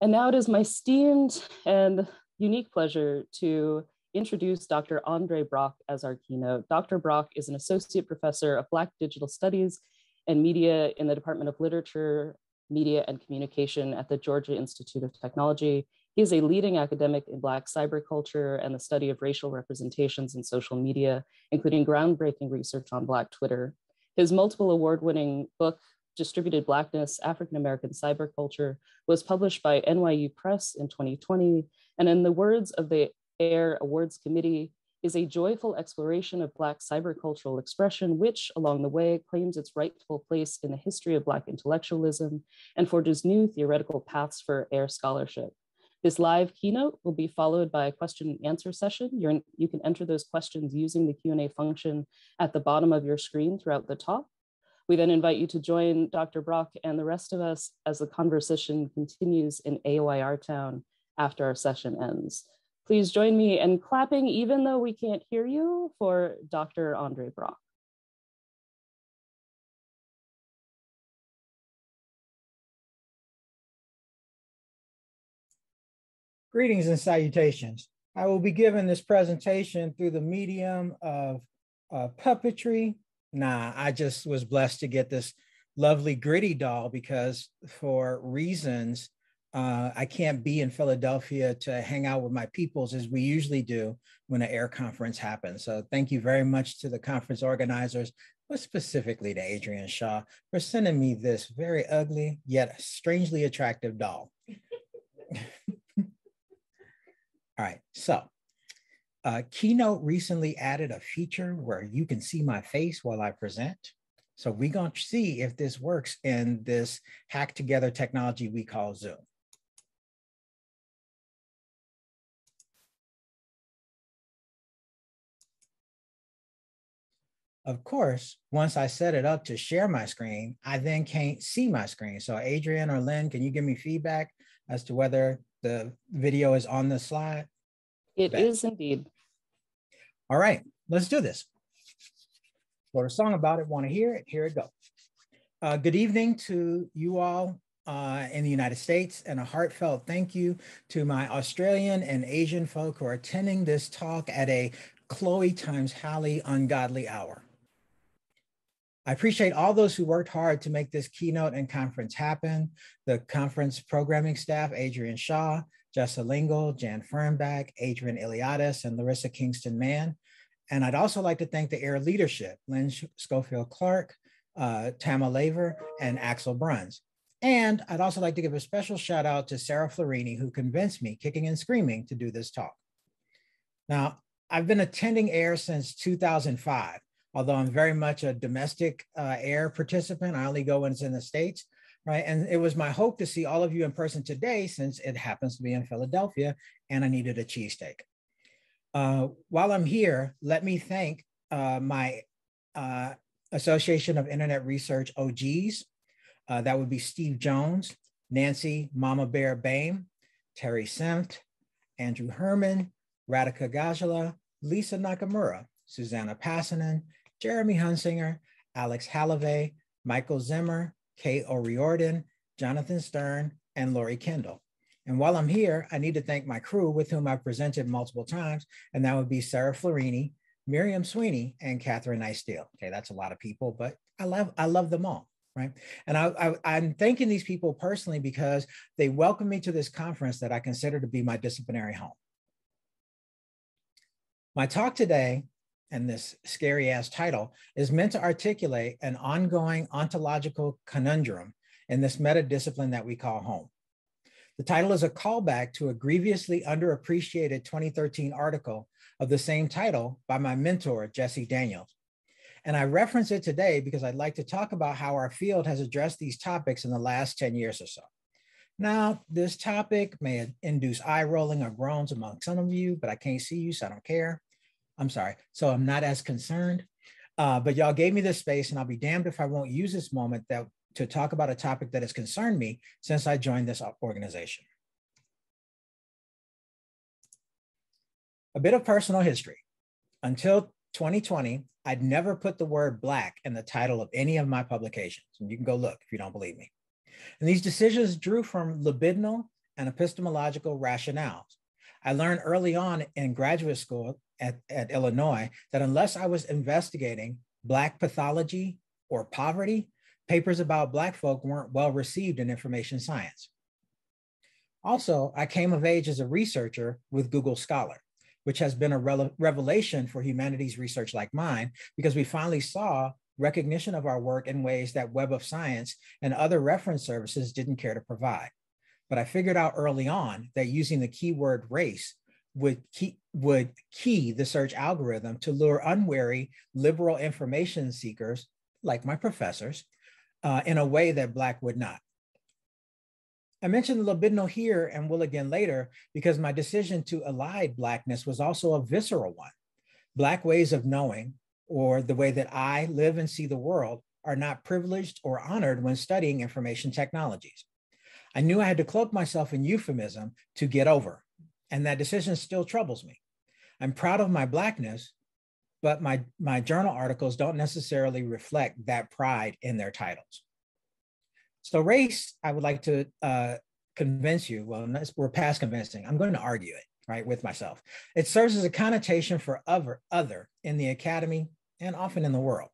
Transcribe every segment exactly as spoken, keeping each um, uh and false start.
And now it is my esteemed and unique pleasure to introduce Doctor André Brock as our keynote. Doctor Brock is an associate professor of Black Digital Studies and Media in the Department of Literature, Media, and Communication at the Georgia Institute of Technology. He is a leading academic in Black cyberculture and the study of racial representations in social media, including groundbreaking research on Black Twitter. His multiple award-winning book, Distributed Blackness, African-American Cyberculture, was published by N Y U Press in twenty twenty, and in the words of the AoIR Awards Committee, is a joyful exploration of Black cybercultural expression, which along the way claims its rightful place in the history of Black intellectualism and forges new theoretical paths for AoIR scholarship. This live keynote will be followed by a question and answer session. You're in, you can enter those questions using the Q and A function at the bottom of your screen throughout the talk. We then invite you to join Doctor Brock and the rest of us as the conversation continues in AoIR Town after our session ends. Please join me in clapping, even though we can't hear you, for Doctor André Brock. Greetings and salutations. I will be giving this presentation through the medium of uh, puppetry. Nah, I just was blessed to get this lovely gritty doll because for reasons uh, I can't be in Philadelphia to hang out with my peoples as we usually do when an AoIR conference happens. So thank you very much to the conference organizers, but specifically to Adrian Shaw for sending me this very ugly yet strangely attractive doll. All right, so uh, Keynote recently added a feature where you can see my face while I present. So we're going to see if this works in this hacked together technology we call Zoom. Of course, once I set it up to share my screen, I then can't see my screen. So Adrian or Lynn, can you give me feedback as to whether the video is on the slide? It Bet. is indeed. All right, let's do this. Wrote a song about it, want to hear it? Here it goes. Uh, good evening to you all uh, in the United States, and a heartfelt thank you to my Australian and Asian folk who are attending this talk at a Chloe times Halle ungodly hour. I appreciate all those who worked hard to make this keynote and conference happen. The conference programming staff, Adrian Shaw, Jessa Lingle, Jan Fernbach, Adrian Iliadis, and Larissa Kingston-Mann. And I'd also like to thank the AoIR leadership, Lynn Schofield-Clark, uh, Tama Laver, and Axel Bruns. And I'd also like to give a special shout out to Sarah Florini, who convinced me, kicking and screaming, to do this talk. Now, I've been attending AoIR since two thousand five. Although I'm very much a domestic uh, AoIR participant, I only go when it's in the States, right? And it was my hope to see all of you in person today since it happens to be in Philadelphia and I needed a cheesesteak. Uh, while I'm here, let me thank uh, my uh, Association of Internet Research O Gs. Uh, that would be Steve Jones, Nancy Mama Bear Bame, Terry Semt, Andrew Herman, Radhika Gajala, Lisa Nakamura, Susanna Passanen, Jeremy Hunsinger, Alex Hallivay, Michael Zimmer, Kay O'Riordan, Jonathan Stern, and Lori Kendall. And while I'm here, I need to thank my crew with whom I've presented multiple times, and that would be Sarah Florini, Miriam Sweeney, and Catherine Nice-Steele. Okay, that's a lot of people, but I love, I love them all, right? And I, I, I'm thanking these people personally because they welcomed me to this conference that I consider to be my disciplinary home. My talk today, and this scary ass title, is meant to articulate an ongoing ontological conundrum in this meta-discipline that we call home. The title is a callback to a grievously underappreciated twenty thirteen article of the same title by my mentor, Jesse Daniels. And I reference it today because I'd like to talk about how our field has addressed these topics in the last ten years or so. Now, this topic may induce eye rolling or groans among some of you, but I can't see you, so I don't care. I'm sorry, so I'm not as concerned, uh, but y'all gave me this space and I'll be damned if I won't use this moment that, to talk about a topic that has concerned me since I joined this organization. A bit of personal history. Until twenty twenty, I'd never put the word Black in the title of any of my publications, and you can go look if you don't believe me. And these decisions drew from libidinal and epistemological rationales. I learned early on in graduate school at, at Illinois that unless I was investigating Black pathology or poverty, papers about Black folk weren't well received in information science. Also, I came of age as a researcher with Google Scholar, which has been a revelation for humanities research like mine, because we finally saw recognition of our work in ways that Web of Science and other reference services didn't care to provide. But I figured out early on that using the keyword race would key, would key the search algorithm to lure unwary liberal information seekers, like my professors, uh, in a way that Black would not. I mentioned the libidinal here and will again later because my decision to elide Blackness was also a visceral one. Black ways of knowing, or the way that I live and see the world, are not privileged or honored when studying information technologies. I knew I had to cloak myself in euphemism to get over, and that decision still troubles me. I'm proud of my Blackness, but my, my journal articles don't necessarily reflect that pride in their titles. So race, I would like to uh, convince you, well, we're past convincing, I'm going to argue it, right, with myself. It serves as a connotation for other, other in the academy and often in the world,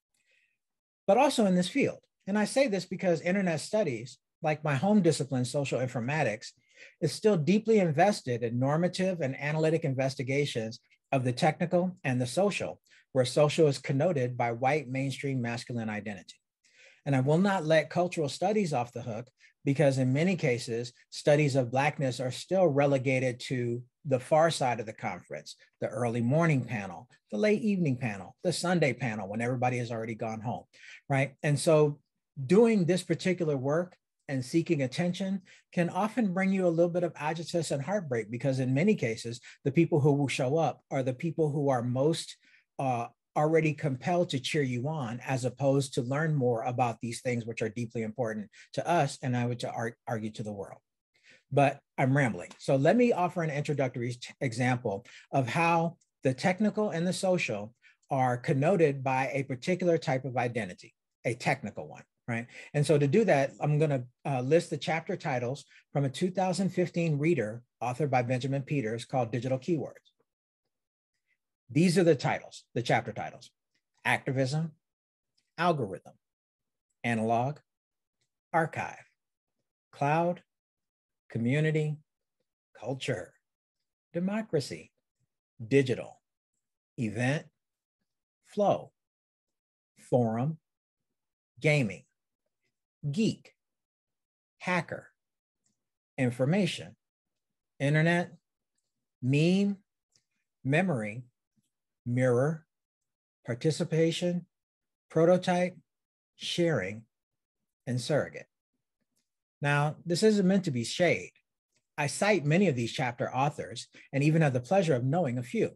but also in this field. And I say this because internet studies, like my home discipline, social informatics, is still deeply invested in normative and analytic investigations of the technical and the social, where social is connoted by white mainstream masculine identity. And I will not let cultural studies off the hook because in many cases, studies of Blackness are still relegated to the far side of the conference, the early morning panel, the late evening panel, the Sunday panel when everybody has already gone home, right? And so doing this particular work and seeking attention can often bring you a little bit of agitation and heartbreak because in many cases, the people who will show up are the people who are most uh, already compelled to cheer you on, as opposed to learn more about these things which are deeply important to us, and I would to ar argue to the world. But I'm rambling. So let me offer an introductory example of how the technical and the social are connoted by a particular type of identity, a technical one, right? And so to do that, I'm gonna uh, list the chapter titles from a two thousand fifteen reader authored by Benjamin Peters called Digital Keywords. These are the titles, the chapter titles: activism, algorithm, analog, archive, cloud, community, culture, democracy, digital, event, flow, forum, gaming, geek, hacker, information, internet, meme, memory, mirror, participation, prototype, sharing, and surrogate. Now, this isn't meant to be shade. I cite many of these chapter authors and even have the pleasure of knowing a few.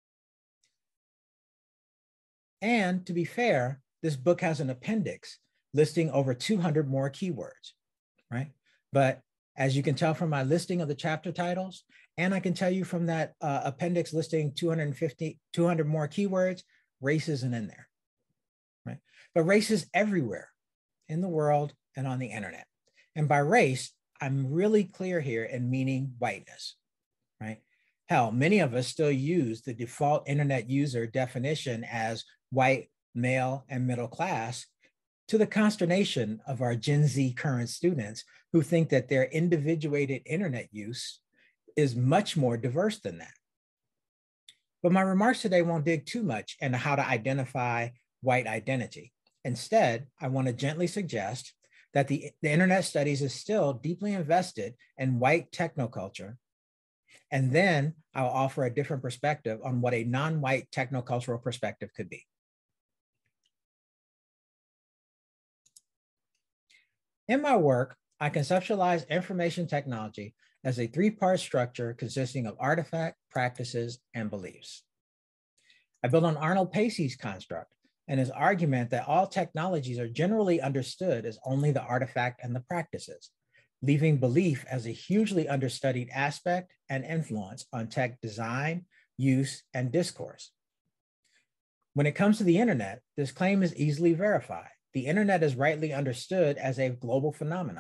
And to be fair, this book has an appendix listing over two hundred more keywords, right? But as you can tell from my listing of the chapter titles, and I can tell you from that uh, appendix listing two hundred fifty, two hundred more keywords, race isn't in there, right? But race is everywhere in the world and on the internet. And by race, I'm really clear here in meaning whiteness, right? Hell, many of us still use the default internet user definition as white, male, and middle class, to the consternation of our Gen Z current students who think that their individuated internet use is much more diverse than that. But my remarks today won't dig too much into how to identify white identity. Instead, I want to gently suggest that the, the internet studies is still deeply invested in white technoculture. And then I'll offer a different perspective on what a non-white technocultural perspective could be. In my work, I conceptualize information technology as a three-part structure consisting of artifact, practices, and beliefs. I build on Arnold Pacey's construct and his argument that all technologies are generally understood as only the artifact and the practices, leaving belief as a hugely understudied aspect and influence on tech design, use, and discourse. When it comes to the internet, this claim is easily verified. The internet is rightly understood as a global phenomenon,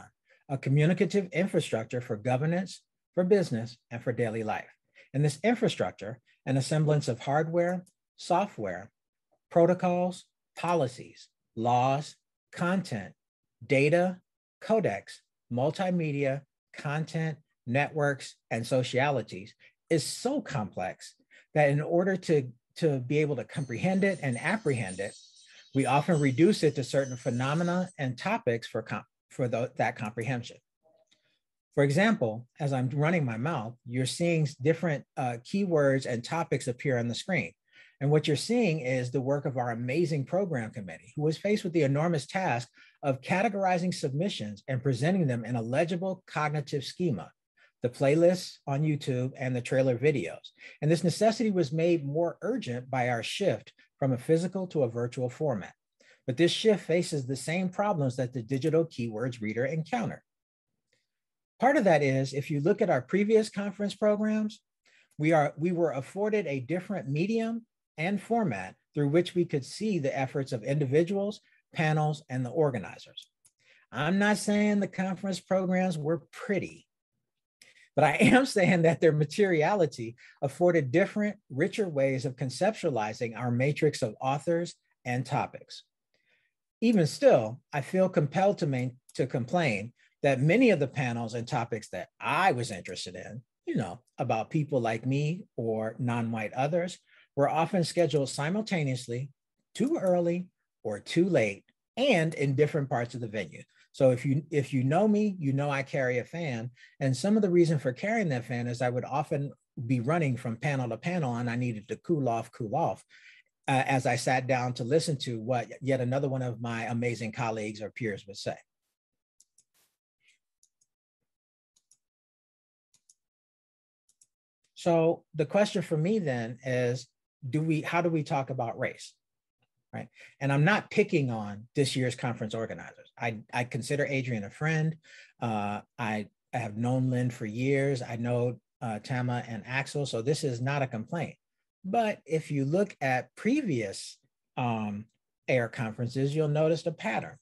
a communicative infrastructure for governance, for business, and for daily life. And this infrastructure, an assemblance of hardware, software, protocols, policies, laws, content, data, codecs, multimedia, content, networks, and socialities, is so complex that in order to, to be able to comprehend it and apprehend it, we often reduce it to certain phenomena and topics for, for the, that comprehension. For example, as I'm running my mouth, you're seeing different uh, keywords and topics appear on the screen. And what you're seeing is the work of our amazing program committee, who was faced with the enormous task of categorizing submissions and presenting them in a legible cognitive schema, the playlists on YouTube and the trailer videos. And this necessity was made more urgent by our shift from a physical to a virtual format. But this shift faces the same problems that the digital keywords reader encountered. Part of that is, if you look at our previous conference programs, we, are, we were afforded a different medium and format through which we could see the efforts of individuals, panels, and the organizers. I'm not saying the conference programs were pretty, but I am saying that their materiality afforded different, richer ways of conceptualizing our matrix of authors and topics. Even still, I feel compelled to, main, to complain that many of the panels and topics that I was interested in, you know, about people like me or non-white others, were often scheduled simultaneously, too early or too late, and in different parts of the venue. So if you, if you know me, you know I carry a fan. And some of the reason for carrying that fan is I would often be running from panel to panel and I needed to cool off, cool off, uh, as I sat down to listen to what yet another one of my amazing colleagues or peers would say. So the question for me then is, do we, how do we talk about race, right? And I'm not picking on this year's conference organizers. I, I consider Adrian a friend. Uh, I, I have known Lynn for years. I know uh, Tama and Axel, so this is not a complaint. But if you look at previous um, AIR conferences, you'll notice a pattern.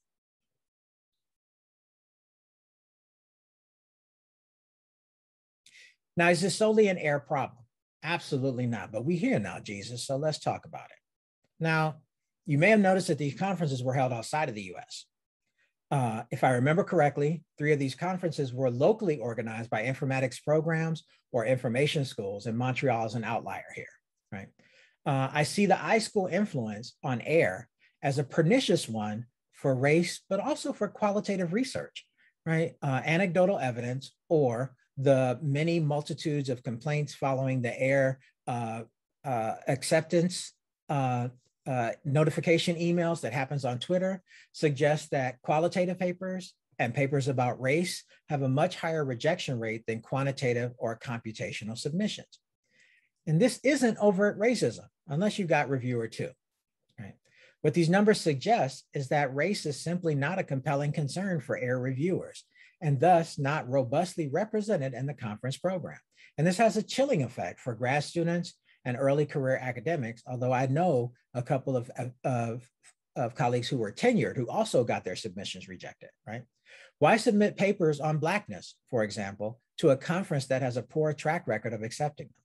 Now, is this solely an AIR problem? Absolutely not, but we're here now, Jesus, so let's talk about it. Now, you may have noticed that these conferences were held outside of the U S. Uh, if I remember correctly, three of these conferences were locally organized by informatics programs or information schools, and Montreal is an outlier here, right? Uh, I see the iSchool influence on AIR as a pernicious one for race, but also for qualitative research, right? Uh, anecdotal evidence or the many multitudes of complaints following the AIR uh, uh, acceptance uh, uh, notification emails that happens on Twitter suggests that qualitative papers and papers about race have a much higher rejection rate than quantitative or computational submissions. And this isn't overt racism, unless you got reviewer two, right? What these numbers suggest is that race is simply not a compelling concern for AIR reviewers, and thus not robustly represented in the conference program. And this has a chilling effect for grad students and early career academics, although I know a couple of, of, of colleagues who were tenured who also got their submissions rejected, right? Why submit papers on Blackness, for example, to a conference that has a poor track record of accepting them?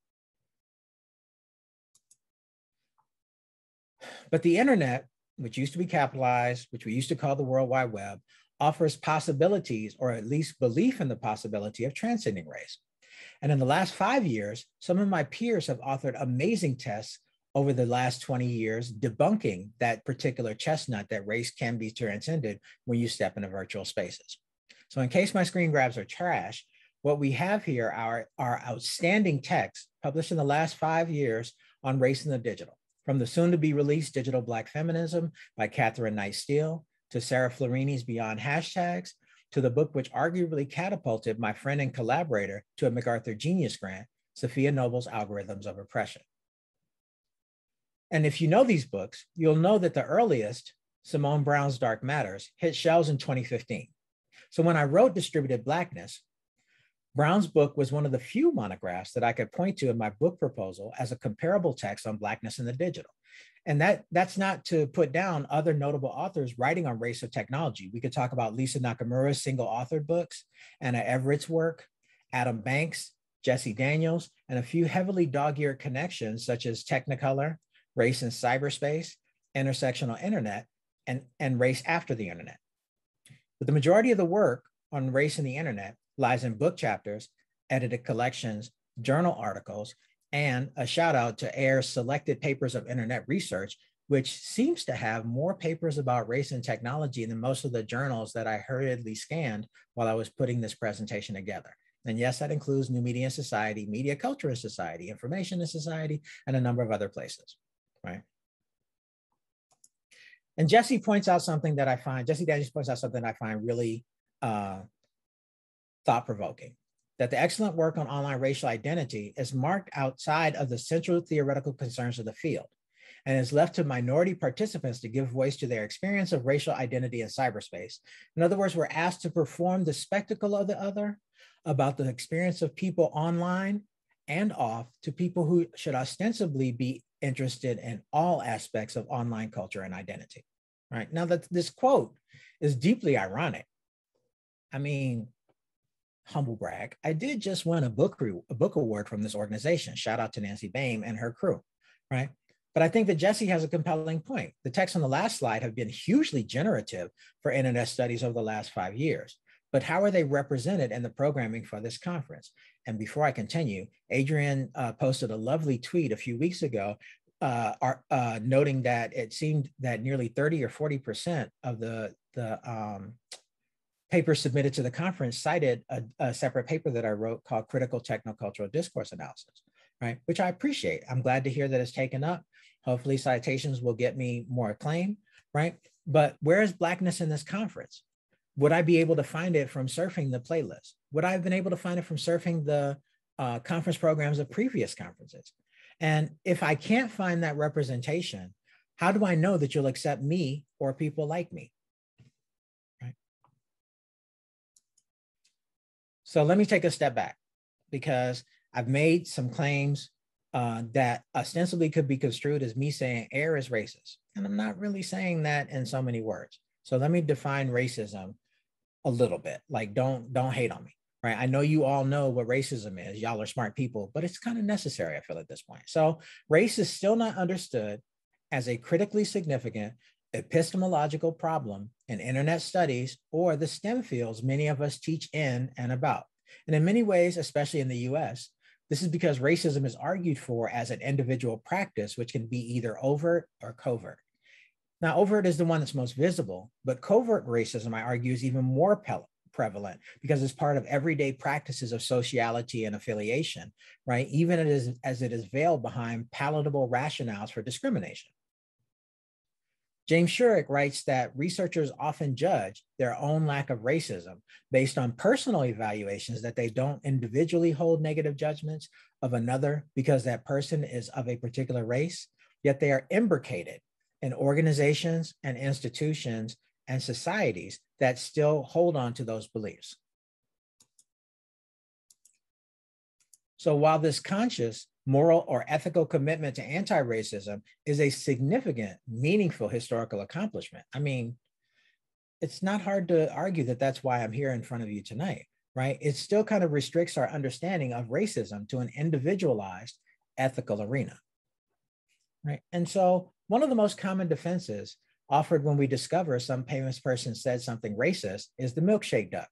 But the internet, which used to be capitalized, which we used to call the World Wide Web, offers possibilities, or at least belief in the possibility of transcending race. And in the last five years, some of my peers have authored amazing tests over the last twenty years, debunking that particular chestnut that race can be transcended when you step into virtual spaces. So in case my screen grabs are trash, what we have here are, are outstanding texts published in the last five years on race in the digital, from the soon to be released Digital Black Feminism by Catherine Knight Steele, to Sarah Florini's Beyond Hashtags, to the book which arguably catapulted my friend and collaborator to a MacArthur Genius Grant, Sophia Noble's Algorithms of Oppression. And if you know these books, you'll know that the earliest, Simone Brown's Dark Matters, hit shelves in twenty fifteen. So when I wrote Distributed Blackness, Brown's book was one of the few monographs that I could point to in my book proposal as a comparable text on Blackness in the digital. And that, that's not to put down other notable authors writing on race or technology. We could talk about Lisa Nakamura's single authored books, Anna Everett's work, Adam Banks, Jesse Daniels, and a few heavily dog-eared connections such as Technicolor, Race in Cyberspace, Intersectional Internet, and, and Race After the Internet. But the majority of the work on race in the internet lies in book chapters, edited collections, journal articles, and a shout out to AoIR's selected papers of internet research, which seems to have more papers about race and technology than most of the journals that I hurriedly scanned while I was putting this presentation together. And yes, that includes New Media in Society, Media Culture in Society, Information in Society, and a number of other places, right? And Jesse points out something that I find, Jesse Daniels points out something I find really uh, thought-provoking, that the excellent work on online racial identity is marked outside of the central theoretical concerns of the field and is left to minority participants to give voice to their experience of racial identity in cyberspace. In other words, we're asked to perform the spectacle of the other about the experience of people online and off to people who should ostensibly be interested in all aspects of online culture and identity, right? Now that this quote is deeply ironic. I mean, humble brag, I did just win a book, a book award from this organization. Shout out to Nancy Bain and her crew, right? But I think that Jesse has a compelling point. The texts on the last slide have been hugely generative for internet studies over the last five years. But how are they represented in the programming for this conference? And before I continue, Adrian uh, posted a lovely tweet a few weeks ago uh, are, uh, noting that it seemed that nearly thirty or forty percent of the, the um, papers submitted to the conference cited a, a separate paper that I wrote called Critical Technocultural Discourse Analysis, right? Which I appreciate. I'm glad to hear that it's taken up. Hopefully citations will get me more acclaim, right? But where is Blackness in this conference? Would I be able to find it from surfing the playlist? Would I have been able to find it from surfing the uh, conference programs of previous conferences? And if I can't find that representation, how do I know that you'll accept me or people like me? Right? So let me take a step back, because I've made some claims uh, that ostensibly could be construed as me saying AoIR is racist. And I'm not really saying that in so many words. So let me define racism a little bit. Like, don't, don't hate on me, right? I know you all know what racism is. Y'all are smart people, but it's kind of necessary, I feel, at this point. So race is still not understood as a critically significant epistemological problem in internet studies or the STEM fields many of us teach in and about. And in many ways, especially in the U S, this is because racism is argued for as an individual practice, which can be either overt or covert. Now, overt is the one that's most visible, but covert racism, I argue, is even more prevalent because it's part of everyday practices of sociality and affiliation, right? Even as, as it is veiled behind palatable rationales for discrimination. James Shurek writes that researchers often judge their own lack of racism based on personal evaluations that they don't individually hold negative judgments of another because that person is of a particular race, yet they are imbricated in organizations and institutions and societies that still hold on to those beliefs. So while this conscious, moral, or ethical commitment to anti-racism is a significant, meaningful historical accomplishment, I mean, it's not hard to argue that that's why I'm here in front of you tonight, right? It still kind of restricts our understanding of racism to an individualized ethical arena, right? And so one of the most common defenses offered when we discover some famous person said something racist is the milkshake duck.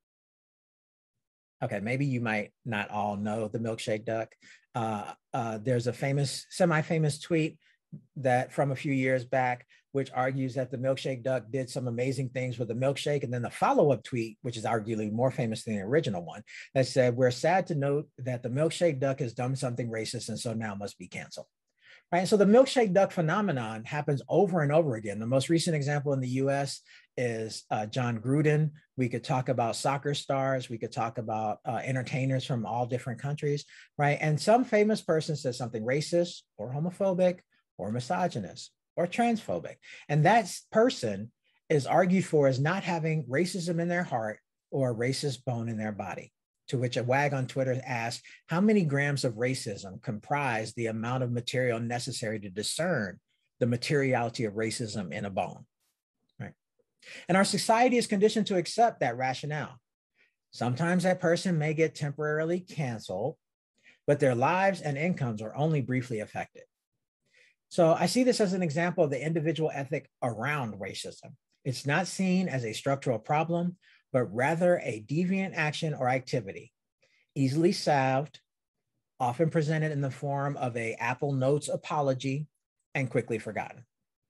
Okay, maybe you might not all know the milkshake duck. Uh, uh, there's a famous, semi-famous tweet that from a few years back, which argues that the milkshake duck did some amazing things with the milkshake. And then the follow-up tweet, which is arguably more famous than the original one, that said, "We're sad to note that the milkshake duck has done something racist and so now must be canceled." Right? So the milkshake duck phenomenon happens over and over again. The most recent example in the U S is uh, John Gruden. We could talk about soccer stars. We could talk about uh, entertainers from all different countries, right? And some famous person says something racist or homophobic or misogynist or transphobic. And that person is argued for as not having racism in their heart or a racist bone in their body. to which a wag on Twitter asked, how many grams of racism comprise the amount of material necessary to discern the materiality of racism in a bone, right? And our society is conditioned to accept that rationale. Sometimes that person may get temporarily canceled, but their lives and incomes are only briefly affected. So I see this as an example of the individual ethic around racism. It's not seen as a structural problem, but rather a deviant action or activity, easily salved, often presented in the form of a Apple Notes apology, and quickly forgotten.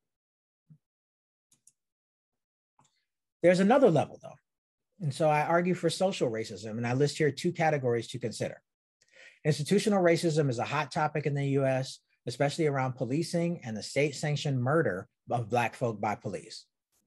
There's another level though. And so I argue for social racism, and I list here two categories to consider. Institutional racism is a hot topic in the U S, especially around policing and the state-sanctioned murder of Black folk by police.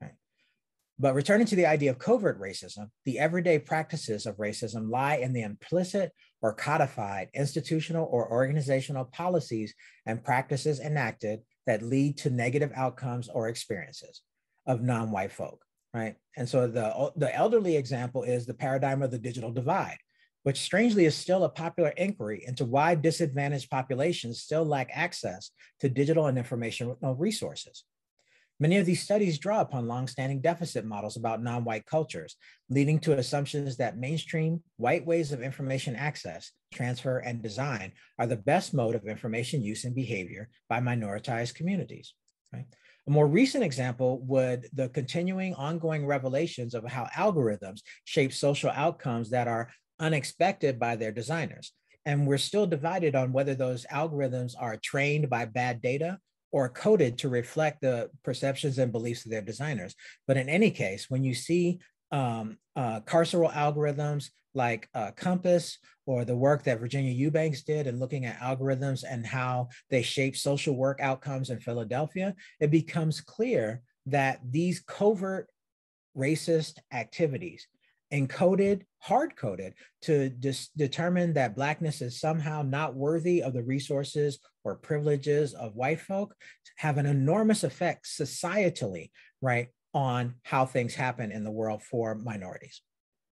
But returning to the idea of covert racism, the everyday practices of racism lie in the implicit or codified institutional or organizational policies and practices enacted that lead to negative outcomes or experiences of non-white folk, right? And so the, the elderly example is the paradigm of the digital divide, which strangely is still a popular inquiry into why disadvantaged populations still lack access to digital and informational resources. Many of these studies draw upon longstanding deficit models about non-white cultures, leading to assumptions that mainstream white ways of information access, transfer, and design are the best mode of information use and behavior by minoritized communities. Right? A more recent example would the continuing ongoing revelations of how algorithms shape social outcomes that are unexpected by their designers. And we're still divided on whether those algorithms are trained by bad data or coded to reflect the perceptions and beliefs of their designers. But in any case, when you see um, uh, carceral algorithms like uh, Compass, or the work that Virginia Eubanks did in looking at algorithms and how they shape social work outcomes in Philadelphia, it becomes clear that these covert racist activities encoded, hard-coded to dis- determine that Blackness is somehow not worthy of the resources or privileges of white folk, have an enormous effect societally, right, on how things happen in the world for minorities.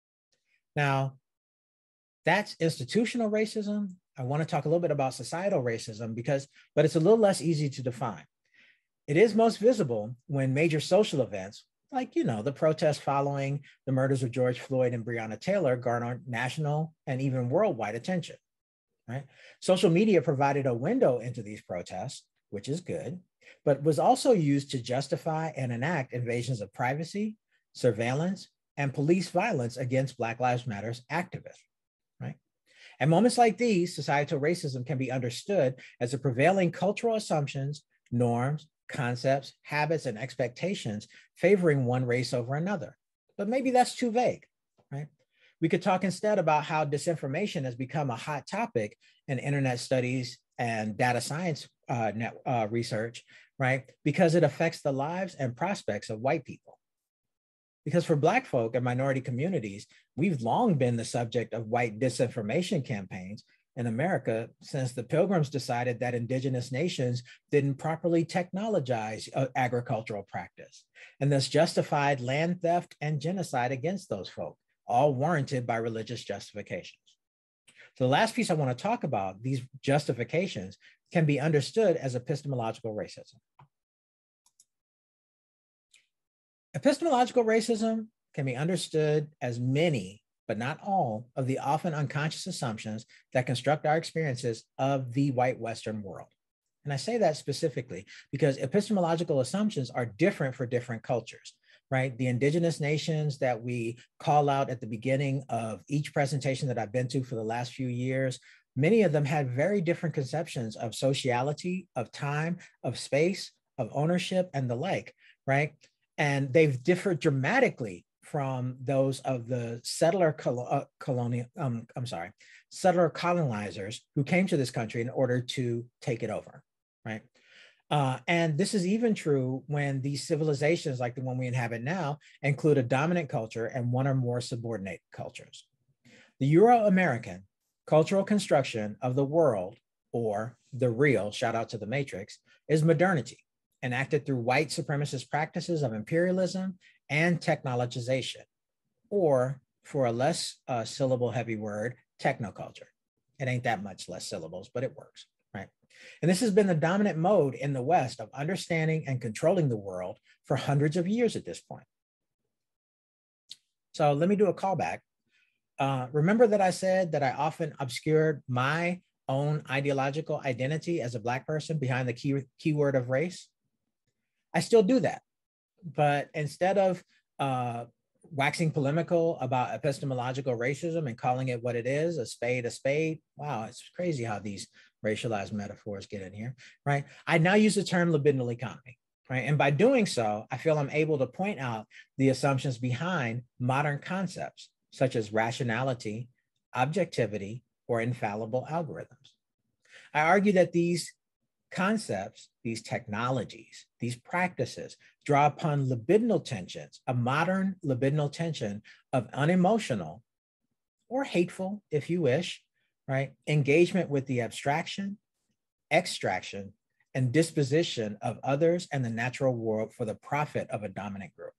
Now, that's institutional racism. I want to talk a little bit about societal racism because, but it's a little less easy to define. It is most visible when major social events, like, you know, the protests following the murders of George Floyd and Breonna Taylor, garnered national and even worldwide attention, right? Social media provided a window into these protests, which is good, but was also used to justify and enact invasions of privacy, surveillance, and police violence against Black Lives Matter activists, right? At moments like these, societal racism can be understood as the prevailing cultural assumptions, norms, concepts, habits, and expectations favoring one race over another. But maybe that's too vague, right? We could talk instead about how disinformation has become a hot topic in internet studies and data science uh, net, uh, research, right? Because it affects the lives and prospects of white people. Because for Black folk and minority communities, we've long been the subject of white disinformation campaigns in America since the Pilgrims decided that indigenous nations didn't properly technologize uh, agricultural practice, and thus justified land theft and genocide against those folk, all warranted by religious justifications. So the last piece I want to talk about, these justifications, can be understood as epistemological racism. Epistemological racism can be understood as many, but not all, of the often unconscious assumptions that construct our experiences of the white Western world. And I say that specifically because epistemological assumptions are different for different cultures, right? The indigenous nations that we call out at the beginning of each presentation that I've been to for the last few years, many of them had very different conceptions of sociality, of time, of space, of ownership, and the like, right? And they've differed dramatically from those of the settler col uh, colonial, um, I'm sorry, settler colonizers who came to this country in order to take it over, right? Uh, and this is even true when these civilizations, like the one we inhabit now, include a dominant culture and one or more subordinate cultures. The Euro-American cultural construction of the world, or the real, shout out to the Matrix, is modernity, enacted through white supremacist practices of imperialism and technologization, or for a less uh, syllable heavy word, technoculture. It ain't that much less syllables, but it works, right? And this has been the dominant mode in the West of understanding and controlling the world for hundreds of years at this point. So let me do a callback. Uh, remember that I said that I often obscured my own ideological identity as a Black person behind the key, keyword of race? I still do that. But instead of uh, waxing polemical about epistemological racism and calling it what it is, a spade, a spade, wow, it's crazy how these racialized metaphors get in here, right? I now use the term libidinal economy, right? And by doing so, I feel I'm able to point out the assumptions behind modern concepts, such as rationality, objectivity, or infallible algorithms. I argue that these concepts, these technologies, these practices draw upon libidinal tensions, a modern libidinal tension of unemotional or hateful, if you wish, right? Engagement with the abstraction, extraction, and disposition of others and the natural world for the profit of a dominant group.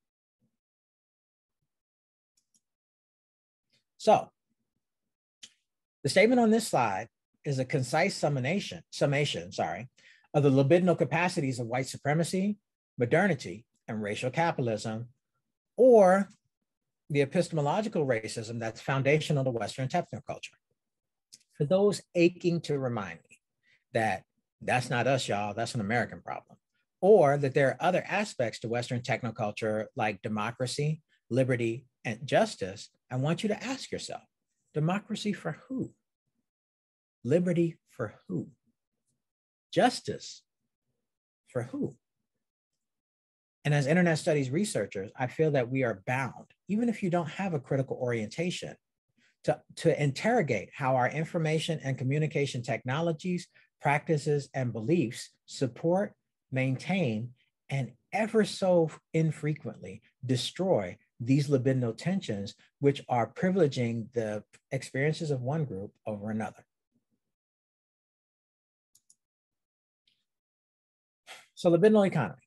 So, the statement on this slide is a concise summation, summation, sorry, of the libidinal capacities of white supremacy, modernity, and racial capitalism, or the epistemological racism that's foundational to Western technoculture. For those aching to remind me that that's not us, y'all, that's an American problem, or that there are other aspects to Western technoculture like democracy, liberty, and justice, I want you to ask yourself, democracy for who? Liberty for who? Justice for who? And as internet studies researchers, I feel that we are bound, even if you don't have a critical orientation, to, to interrogate how our information and communication technologies, practices, and beliefs support, maintain, and ever so infrequently destroy these libidinal tensions, which are privileging the experiences of one group over another. So libidinal economy.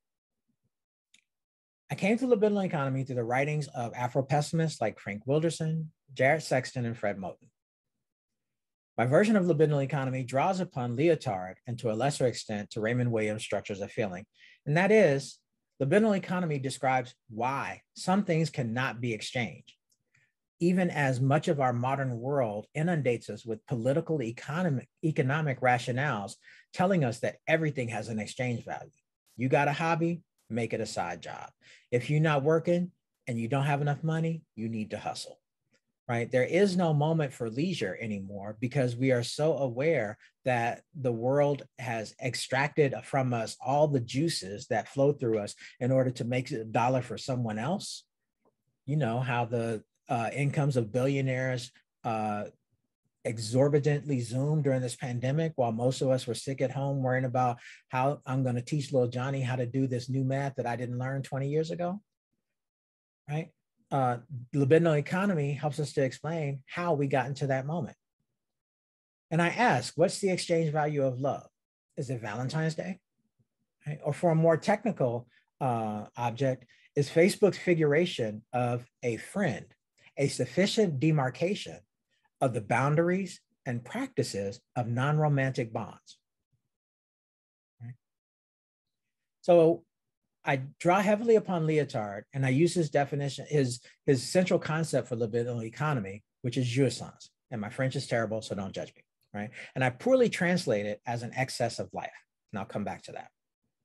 I came to libidinal economy through the writings of Afro-pessimists like Frank Wilderson, Jared Sexton, and Fred Moten. My version of libidinal economy draws upon Lyotard and to a lesser extent to Raymond Williams' structures of feeling. And that is, libidinal economy describes why some things cannot be exchanged, even as much of our modern world inundates us with political economic, economic rationales telling us that everything has an exchange value. You got a hobby, make it a side job. If you're not working and you don't have enough money, you need to hustle, right? There is no moment for leisure anymore because we are so aware that the world has extracted from us all the juices that flow through us in order to make a dollar for someone else. You know how the uh, incomes of billionaires uh, exorbitantly zoomed during this pandemic while most of us were sick at home worrying about how I'm going to teach little Johnny how to do this new math that I didn't learn twenty years ago, right? Uh, libidinal economy helps us to explain how we got into that moment. And I ask, what's the exchange value of love? Is it Valentine's Day? Right? Or for a more technical uh, object, is Facebook's figuration of a friend a sufficient demarcation of the boundaries and practices of non-romantic bonds? Right? So I draw heavily upon Lyotard, and I use his definition, his, his central concept for libidinal economy, which is jouissance. And my French is terrible, so don't judge me, right? And I poorly translate it as an excess of life. And I'll come back to that.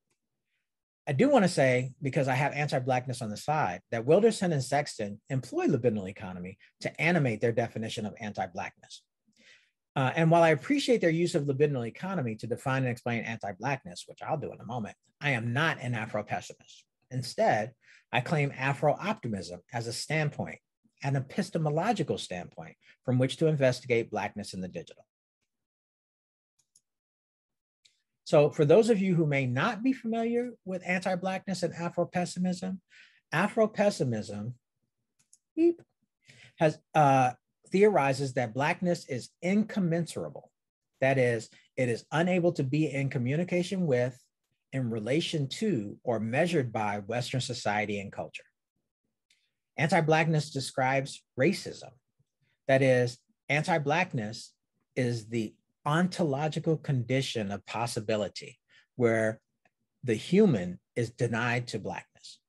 I do want to say, because I have anti-Blackness on the side, that Wilderson and Sexton employ libidinal economy to animate their definition of anti-Blackness. Uh, and while I appreciate their use of libidinal economy to define and explain anti-Blackness, which I'll do in a moment, I am not an Afro-pessimist. Instead, I claim Afro-optimism as a standpoint, an epistemological standpoint from which to investigate Blackness in the digital. So for those of you who may not be familiar with anti-Blackness and Afro-pessimism, Afro-pessimism beep, has uh, theorizes that Blackness is incommensurable. That is, it is unable to be in communication with, in relation to, or measured by Western society and culture. Anti-Blackness describes racism. That is, anti-Blackness is the ontological condition of possibility where the human is denied to Blackness,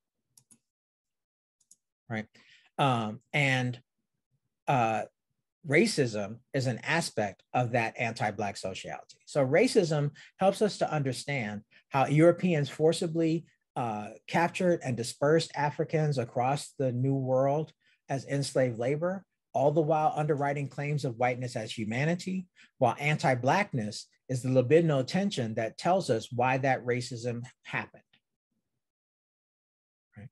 right? Um, and uh, racism is an aspect of that anti-Black sociality. So racism helps us to understand how Europeans forcibly uh, captured and dispersed Africans across the New World as enslaved labor, all the while underwriting claims of whiteness as humanity, while anti-Blackness is the libidinal tension that tells us why that racism happened. Right?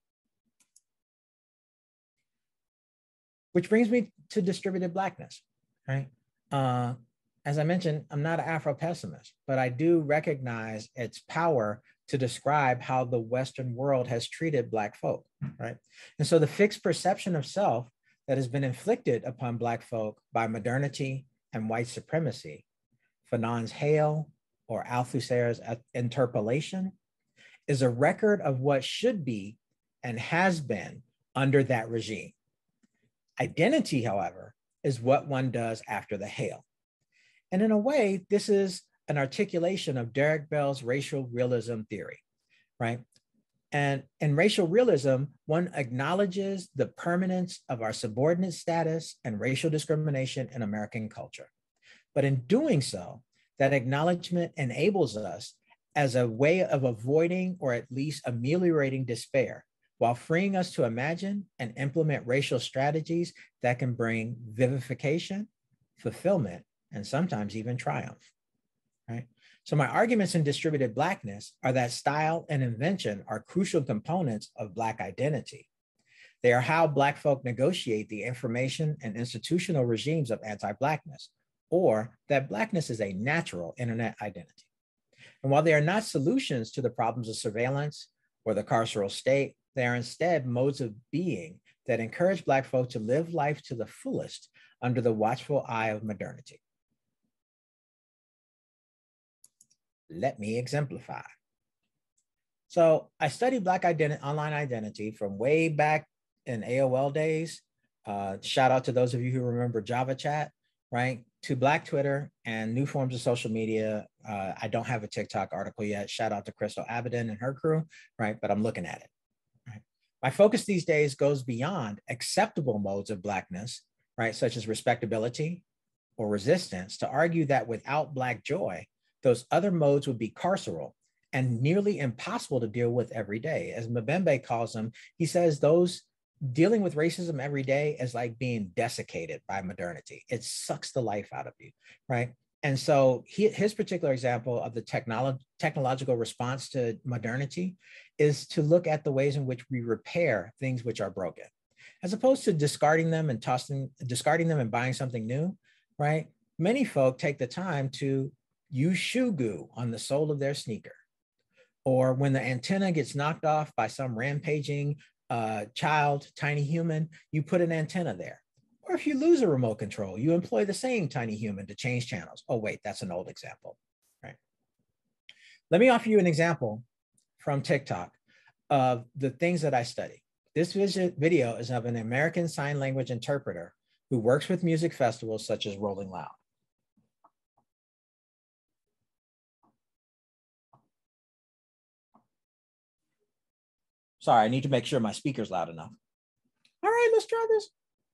Which brings me to distributed Blackness, right? Uh, as I mentioned, I'm not an Afro-pessimist, but I do recognize its power to describe how the Western world has treated Black folk, right? And so the fixed perception of self that has been inflicted upon Black folk by modernity and white supremacy, Fanon's Hail or Althusser's interpolation, is a record of what should be and has been under that regime. Identity, however, is what one does after the hail. And in a way, this is an articulation of Derek Bell's racial realism theory, right? And in racial realism, one acknowledges the permanence of our subordinate status and racial discrimination in American culture. But in doing so, that acknowledgement enables us as a way of avoiding or at least ameliorating despair, while freeing us to imagine and implement racial strategies that can bring vivification, fulfillment, and sometimes even triumph, right? So my arguments in distributed Blackness are that style and invention are crucial components of Black identity. They are how Black folk negotiate the information and institutional regimes of anti-Blackness, or that Blackness is a natural internet identity. And while they are not solutions to the problems of surveillance or the carceral state, they are instead modes of being that encourage Black folk to live life to the fullest under the watchful eye of modernity. Let me exemplify. So I studied Black identi- online identity from way back in A O L days. Uh, shout out to those of you who remember Java Chat, right? To Black Twitter and new forms of social media. Uh, I don't have a TikTok article yet. Shout out to Crystal Abaddon and her crew, right? But I'm looking at it. Right? My focus these days goes beyond acceptable modes of Blackness, right? Such as respectability or resistance, to argue that without Black joy, those other modes would be carceral and nearly impossible to deal with every day. As Mbembe calls them, he says those dealing with racism every day is like being desiccated by modernity. It sucks the life out of you, right? And so he, his particular example of the technolo- technological response to modernity is to look at the ways in which we repair things which are broken, as opposed to discarding them and tossing, discarding them and buying something new, right? Many folk take the time to use shoe goo on the sole of their sneaker. Or when the antenna gets knocked off by some rampaging uh, child, tiny human, you put an antenna there. Or if you lose a remote control, you employ the same tiny human to change channels. Oh, wait, that's an old example, right? Let me offer you an example from TikTok of the things that I study. This video is of an American Sign Language interpreter who works with music festivals such as Rolling Loud. Sorry, I need to make sure my speaker's loud enough. All right, let's try this.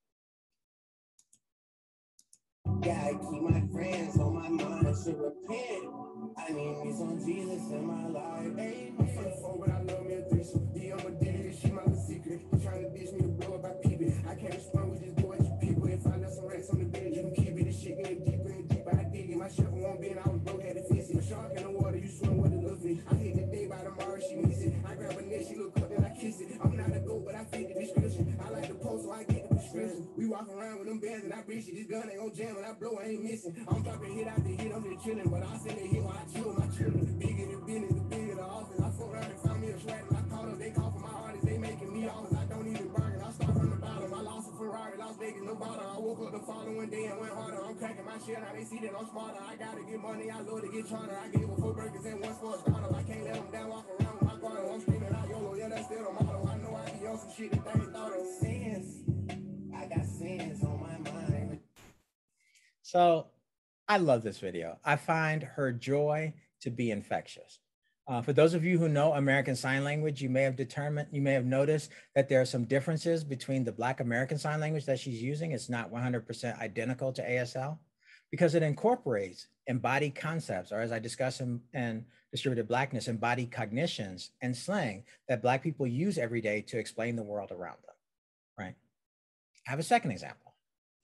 Yeah, I keep my friends on my mind, I should repent. I need me some Jesus in my life. Hey, I'm from the phone, but I love me a threesome. Yeah, I'm a dealer, she my little secret. You trying to dish me to blow up by peeping. I can't respond, we just do what you people. If I left some rats on the bed, you can keep it. This shit getting deeper and deeper. I dig it. My shovel won't be, and I was broke, had to fix it. A shark in the water, you swim with a little fish. I hit the day by tomorrow, she miss it. I grab a neck, she look up, then I kiss it. I'm not a goat, but I fit the description. I like the post, so I get the prescription. We walk around with them bands, and I breach it. This gun ain't gon' jam, and I blow, I ain't missing. I'm dropping hit after hit, I'm just chilling, but I send a hit while I chill with my children. The bigger the business, the bigger the office. I fuck around and found me a swag, and I caught up. They call for my artists, they making me offers. I don't even bargain. I start from the bottom. I lost a Ferrari, Las Vegas, no bottom. I woke up the following day and went harder. I'm cracking my shit, now they see that I'm smarter. I gotta get money, I love to get charter. I gave her four burgers and one for a startup. I can't let them down, walk around with my So I love this video. I find her joy to be infectious. Uh, for those of you who know American Sign Language, you may have determined, you may have noticed that there are some differences between the Black American Sign Language that she's using. It's not one hundred percent identical to A S L because it incorporates embodied concepts, or as I discuss in, in Distributed Blackness, embodied cognitions and slang that Black people use every day to explain the world around them, right? I have a second example.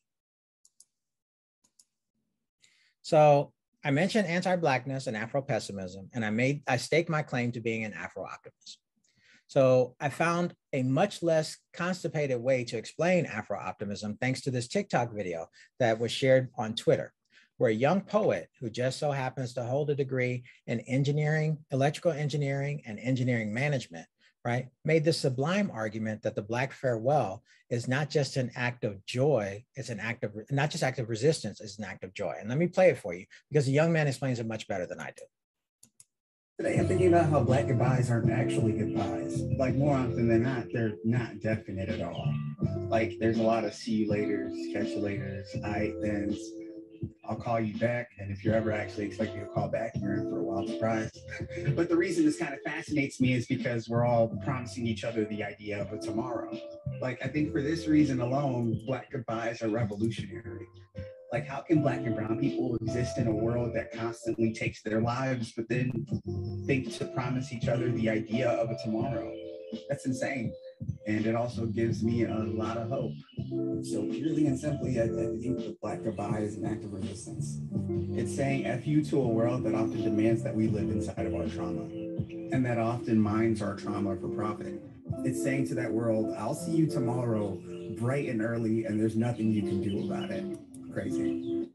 So I mentioned anti-Blackness and Afro-pessimism, and I made, I staked my claim to being an Afro-optimist. So I found a much less constipated way to explain Afro-optimism thanks to this TikTok video that was shared on Twitter, where a young poet who just so happens to hold a degree in engineering, electrical engineering, and engineering management, right, made the sublime argument that the Black farewell is not just an act of joy, it's an act of, not just act of resistance, it's an act of joy. And let me play it for you because the young man explains it much better than I do. Today, I'm thinking about how Black goodbyes aren't actually goodbyes. Like more often than not, they're not definite at all. Like there's a lot of see you laters, catch you laters, I thens, I'll call you back. And if you're ever actually expecting a call back, you're in for a wild surprise. But the reason this kind of fascinates me is because we're all promising each other the idea of a tomorrow. Like, I think for this reason alone, Black goodbyes are revolutionary. Like, how can Black and brown people exist in a world that constantly takes their lives, but then think to promise each other the idea of a tomorrow? That's insane. And it also gives me a lot of hope. So purely and simply, I, I think the Black goodbye is an act of resistance. It's saying F you to a world that often demands that we live inside of our trauma, and that often mines our trauma for profit. It's saying to that world, I'll see you tomorrow, bright and early, and there's nothing you can do about it. Crazy.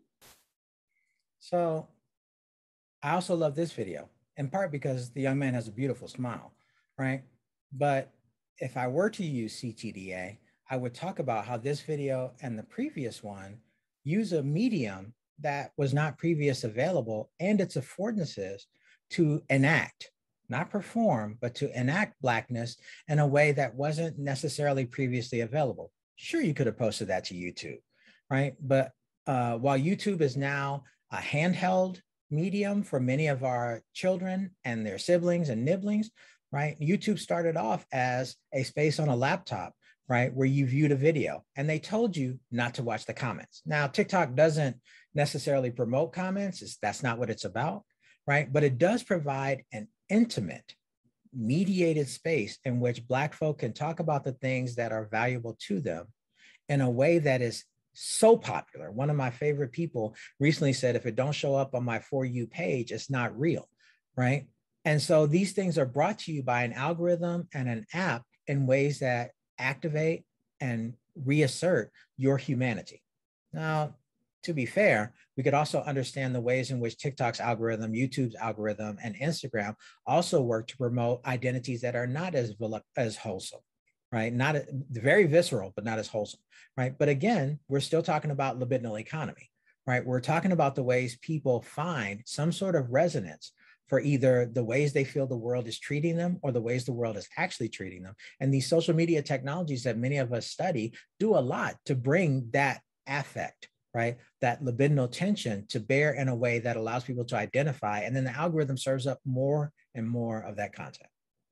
So I also love this video, in part because the young man has a beautiful smile, right? But if I were to use C T D A, I would talk about how this video and the previous one use a medium that was not previously available and its affordances to enact, not perform, but to enact Blackness in a way that wasn't necessarily previously available. Sure, you could have posted that to YouTube, right? But uh, while YouTube is now a handheld medium for many of our children and their siblings and nibblings, right? YouTube started off as a space on a laptop, right, where you viewed a video and they told you not to watch the comments. Now, TikTok doesn't necessarily promote comments. It's, that's not what it's about, right? But it does provide an intimate, mediated space in which Black folk can talk about the things that are valuable to them in a way that is so popular. One of my favorite people recently said, if it don't show up on my For You page, it's not real, right? And so these things are brought to you by an algorithm and an app in ways that activate and reassert your humanity. Now, to be fair, we could also understand the ways in which TikTok's algorithm, YouTube's algorithm, and Instagram also work to promote identities that are not as, as wholesome, right? Not a, very visceral, but not as wholesome, right? But again, we're still talking about libidinal economy, right? We're talking about the ways people find some sort of resonance for either the ways they feel the world is treating them or the ways the world is actually treating them. And these social media technologies that many of us study do a lot to bring that affect, right? That libidinal tension to bear in a way that allows people to identify. And then the algorithm serves up more and more of that content.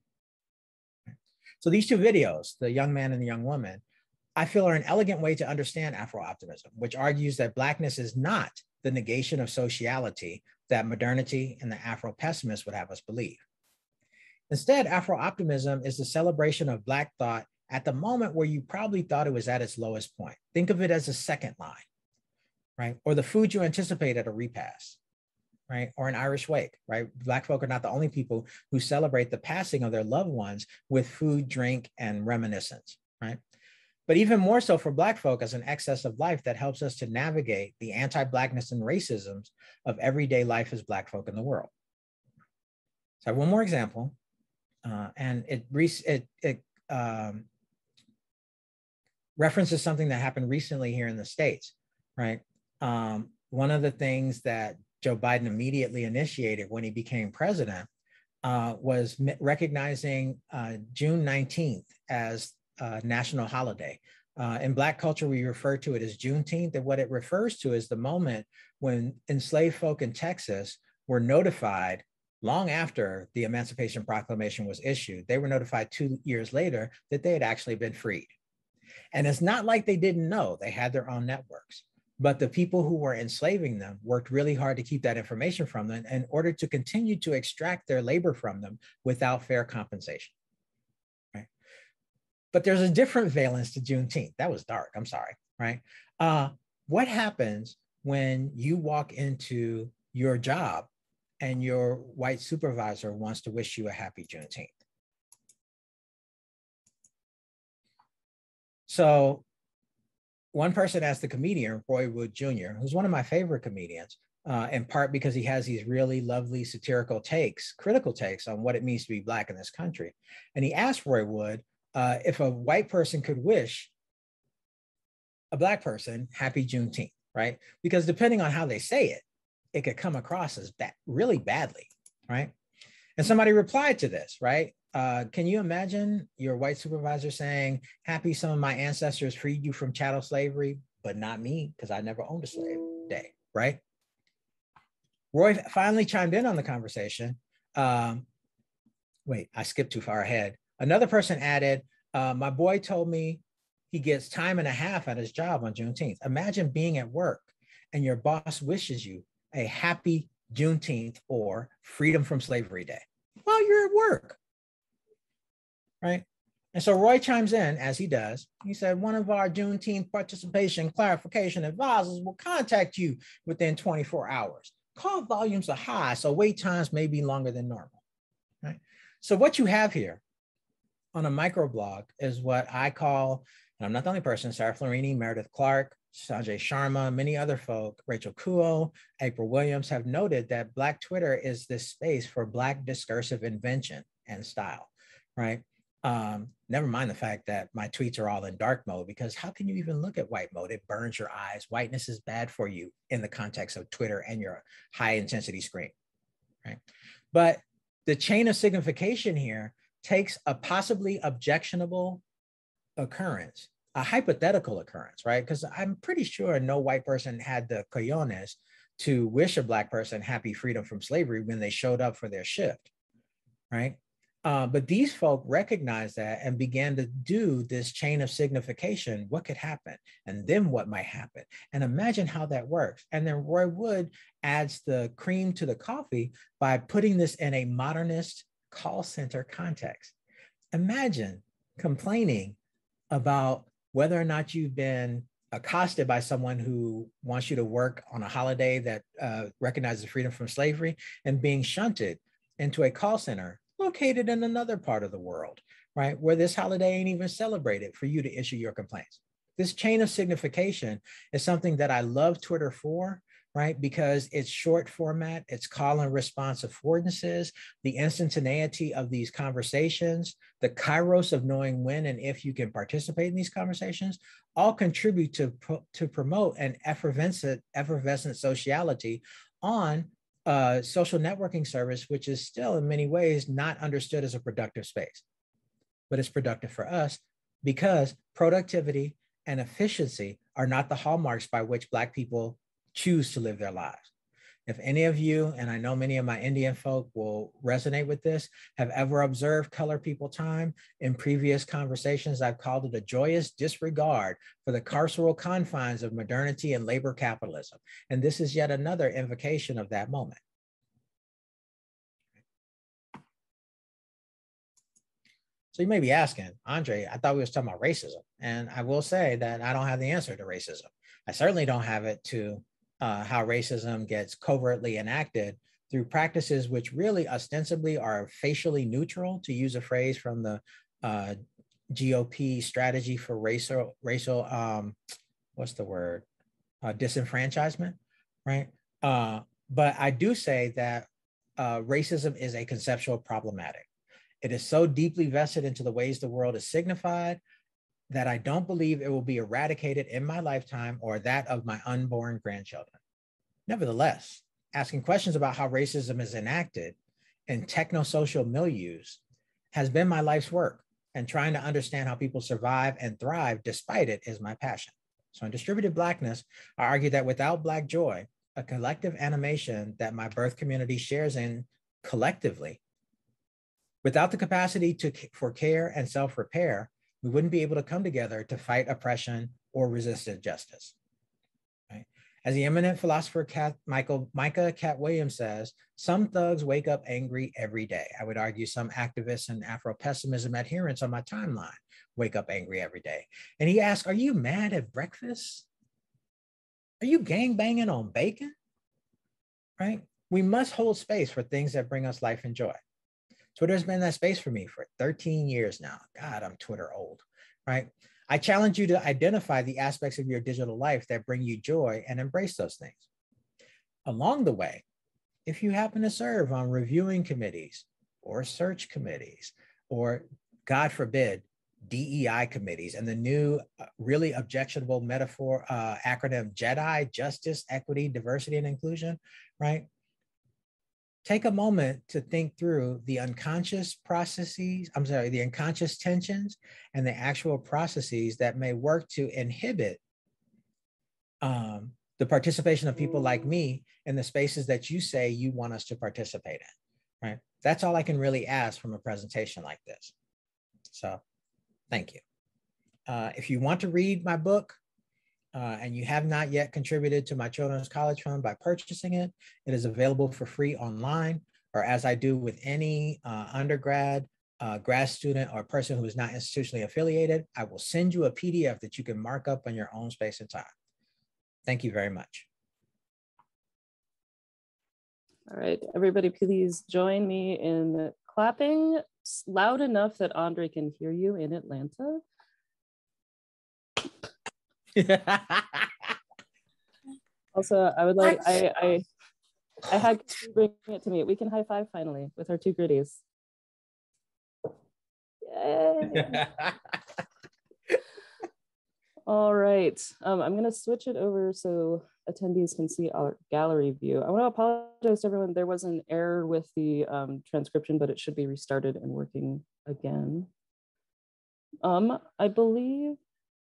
So these two videos, the young man and the young woman, I feel are an elegant way to understand Afro-optimism, which argues that Blackness is not the negation of sociality that modernity and the Afro-pessimists would have us believe. Instead, Afro-optimism is the celebration of Black thought at the moment where you probably thought it was at its lowest point. Think of it as a second line, right? Or the food you anticipate at a repast, right? Or an Irish wake, right? Black folk are not the only people who celebrate the passing of their loved ones with food, drink, and reminiscence, right? But even more so for Black folk as an excess of life that helps us to navigate the anti-Blackness and racisms of everyday life as Black folk in the world. So I have one more example, uh, and it, it, it um, references something that happened recently here in the States, right? Um, one of the things that Joe Biden immediately initiated when he became president uh, was recognizing uh, June nineteenth as a national holiday. Uh, in Black culture, we refer to it as Juneteenth, and what it refers to is the moment when enslaved folk in Texas were notified long after the Emancipation Proclamation was issued. They were notified two years later that they had actually been freed. And it's not like they didn't know, they had their own networks. But the people who were enslaving them worked really hard to keep that information from them in order to continue to extract their labor from them without fair compensation. Right? But there's a different valence to Juneteenth. That was dark, I'm sorry, right? Uh, what happens when you walk into your job and your white supervisor wants to wish you a happy Juneteenth? So one person asked the comedian, Roy Wood Junior, who's one of my favorite comedians, uh, in part because he has these really lovely satirical takes, critical takes on what it means to be Black in this country. And he asked Roy Wood uh, if a white person could wish a Black person happy Juneteenth, right? Because depending on how they say it, it could come across as bad, really badly, right? And somebody replied to this, right? Uh, can you imagine your white supervisor saying, happy some of my ancestors freed you from chattel slavery, but not me, because I never owned a slave day, right? Roy finally chimed in on the conversation. Um, wait, I skipped too far ahead. Another person added, uh, my boy told me he gets time and a half at his job on Juneteenth. Imagine being at work and your boss wishes you a happy Juneteenth or Freedom from Slavery Day while you're at work. Right? And so Roy chimes in, as he does. He said, one of our Juneteenth participation clarification advisors will contact you within twenty-four hours. Call volumes are high, so wait times may be longer than normal. Right? So what you have here on a microblog is what I call, and I'm not the only person, Sarah Florini, Meredith Clark, Sanjay Sharma, many other folk, Rachel Kuo, April Williams have noted that Black Twitter is this space for Black discursive invention and style, right? Um, never mind the fact that my tweets are all in dark mode, because how can you even look at white mode? It burns your eyes. Whiteness is bad for you in the context of Twitter and your high intensity screen, right? But the chain of signification here takes a possibly objectionable occurrence, a hypothetical occurrence, right? Because I'm pretty sure no white person had the cojones to wish a Black person happy freedom from slavery when they showed up for their shift, right? Uh, but these folk recognized that and began to do this chain of signification. What could happen? And then what might happen? And imagine how that works. And then Roy Wood adds the cream to the coffee by putting this in a modernist call center context. Imagine complaining about whether or not you've been accosted by someone who wants you to work on a holiday that uh, recognizes freedom from slavery and being shunted into a call center located in another part of the world, right? Where this holiday ain't even celebrated for you to issue your complaints. This chain of signification is something that I love Twitter for, right? Because it's short format, it's call and response affordances, the instantaneity of these conversations, the kairos of knowing when and if you can participate in these conversations, all contribute to, to promote an effervescent, effervescent sociality on a social networking service, which is still in many ways not understood as a productive space. But it's productive for us because productivity and efficiency are not the hallmarks by which Black people choose to live their lives. If any of you, and I know many of my Indian folk will resonate with this, have ever observed color people time, in previous conversations, I've called it a joyous disregard for the carceral confines of modernity and labor capitalism. And this is yet another invocation of that moment. So you may be asking, Andre, I thought we was talking about racism. And I will say that I don't have the answer to racism. I certainly don't have it to Uh, how racism gets covertly enacted through practices which really ostensibly are facially neutral, to use a phrase from the uh, G O P strategy for racial, racial um, what's the word, uh, disenfranchisement, right? Uh, but I do say that uh, racism is a conceptual problematic. It is so deeply vested into the ways the world is signified that I don't believe it will be eradicated in my lifetime or that of my unborn grandchildren. Nevertheless, asking questions about how racism is enacted in techno-social milieus has been my life's work, and trying to understand how people survive and thrive despite it is my passion. So in Distributed Blackness, I argue that without Black joy, a collective animation that my birth community shares in collectively, without the capacity to, for care and self-repair, we wouldn't be able to come together to fight oppression or resist injustice. Right? As the eminent philosopher Cat, Michael, Micah Cat Williams says, some thugs wake up angry every day. I would argue some activists and Afro-pessimism adherents on my timeline wake up angry every day. And he asks, are you mad at breakfast? Are you gang banging on bacon? Right? We must hold space for things that bring us life and joy. Twitter's been that space for me for thirteen years now. God, I'm Twitter old, right? I challenge you to identify the aspects of your digital life that bring you joy and embrace those things. Along the way, if you happen to serve on reviewing committees or search committees, or God forbid, D E I committees, and the new uh, really objectionable metaphor uh, acronym JEDI, Justice, Equity, Diversity, and Inclusion, right? Take a moment to think through the unconscious processes, I'm sorry, the unconscious tensions and the actual processes that may work to inhibit um, the participation of people like me in the spaces that you say you want us to participate in, right? That's all I can really ask from a presentation like this. So thank you. Uh, if you want to read my book, Uh, and you have not yet contributed to my children's college fund by purchasing it, it is available for free online, or as I do with any uh, undergrad, uh, grad student, or person who is not institutionally affiliated, I will send you a P D F that you can mark up on your own space and time. Thank you very much. All right, everybody, please join me in clapping loud enough that Andre can hear you in Atlanta. Also, I would like, I, I, I had to bring it to me. We can high five finally with our two gritties. Yay. All right, um, I'm gonna switch it over so attendees can see our gallery view. I wanna apologize to everyone. There was an error with the um, transcription, but it should be restarted and working again. Um, I believe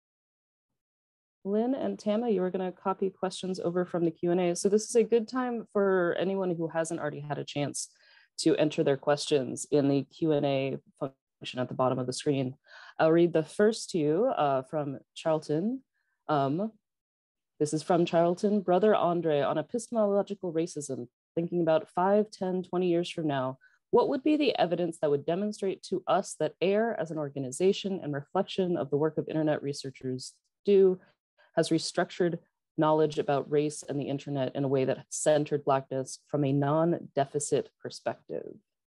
Lynn and Tama, you were going to copy questions over from the Q and A. So this is a good time for anyone who hasn't already had a chance to enter their questions in the Q and A function at the bottom of the screen. I'll read the first two uh, from Charlton. Um, this is from Charlton. Brother Andre, on epistemological racism, thinking about five, ten, twenty years from now, what would be the evidence that would demonstrate to us that AIR as an organization and reflection of the work of internet researchers do has restructured knowledge about race and the internet in a way that centered Blackness from a non-deficit perspective?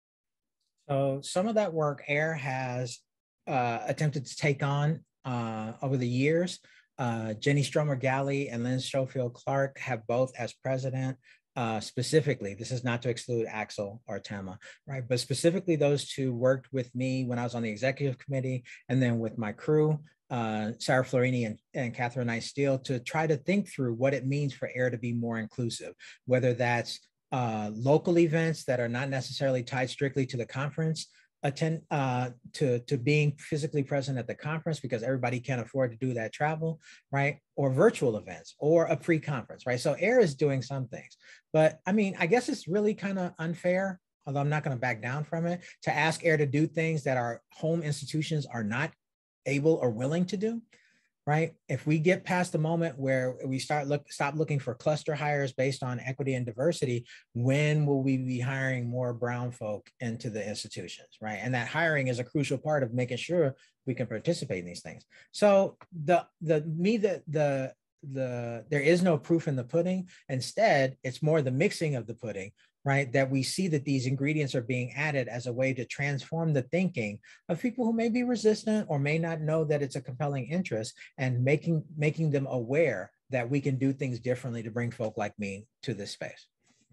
So some of that work AIR has uh, attempted to take on uh, over the years. Uh, Jenny Stromer-Galley and Lynn Schofield Clark have both, as president, uh, specifically, this is not to exclude Axel or Tama, right? But specifically those two worked with me when I was on the executive committee, and then with my crew, uh, Sarah Florini and, and Catherine Knight Steele, to try to think through what it means for AIR to be more inclusive, whether that's uh, local events that are not necessarily tied strictly to the conference, attend uh, to, to being physically present at the conference because everybody can't afford to do that travel, right? Or virtual events or a pre-conference, right? So AIR is doing some things, but I mean, I guess it's really kind of unfair, although I'm not gonna back down from it, to ask AIR to do things that our home institutions are not able or willing to do, right? If we get past the moment where we start look stop looking for cluster hires based on equity and diversity, when will we be hiring more brown folk into the institutions, right? And that hiring is a crucial part of making sure we can participate in these things. So the the me the the the there is no proof in the pudding. Instead, it's more the mixing of the pudding, right? That we see that these ingredients are being added as a way to transform the thinking of people who may be resistant or may not know that it's a compelling interest, and making, making them aware that we can do things differently to bring folk like me to this space.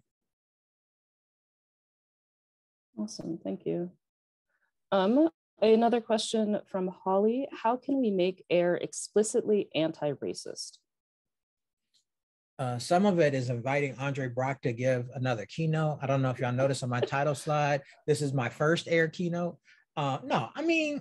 Awesome, thank you. Um, another question from Holly. How can we make AIR explicitly anti-racist? Uh, some of it is inviting André Brock to give another keynote. I don't know if y'all noticed on my title slide, this is my first AoIR keynote. Uh, no, I mean,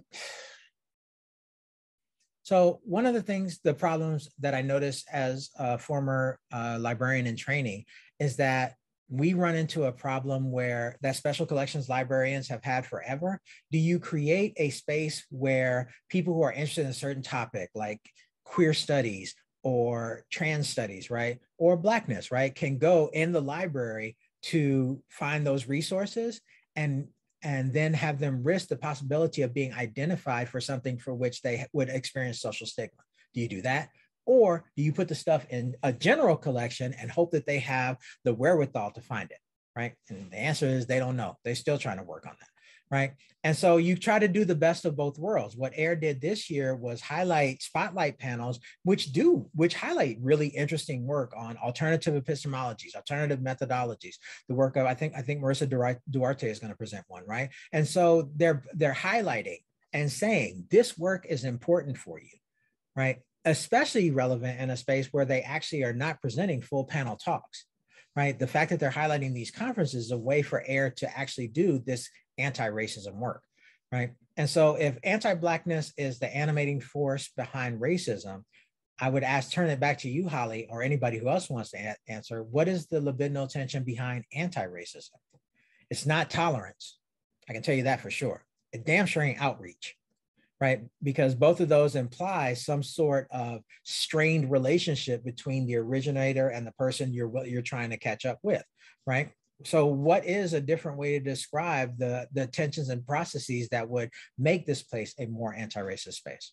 so one of the things, the problems that I noticed as a former uh, librarian in training is that we run into a problem where that special collections librarians have had forever. Do you create a space where people who are interested in a certain topic, like queer studies or trans studies, right, or Blackness, right, can go in the library to find those resources and and then have them risk the possibility of being identified for something for which they would experience social stigma? Do you do that? Or do you put the stuff in a general collection and hope that they have the wherewithal to find it, right? And the answer is they don't know. They're still trying to work on that, right? And so you try to do the best of both worlds. What AoIR did this year was highlight spotlight panels, which do, which highlight really interesting work on alternative epistemologies, alternative methodologies, the work of, I think, I think Marissa Duarte is going to present one, right? And so they're, they're highlighting and saying, this work is important for you, right? Especially relevant in a space where they actually are not presenting full panel talks, right? The fact that they're highlighting these conferences is a way for AoIR to actually do this anti-racism work, right? And so if anti-Blackness is the animating force behind racism, I would ask, turn it back to you, Holly, or anybody who else wants to answer, what is the libidinal tension behind anti-racism? It's not tolerance. I can tell you that for sure. It damn sure ain't outreach, right? Because both of those imply some sort of strained relationship between the originator and the person you're, you're trying to catch up with, right? So what is a different way to describe the, the tensions and processes that would make this place a more anti-racist space?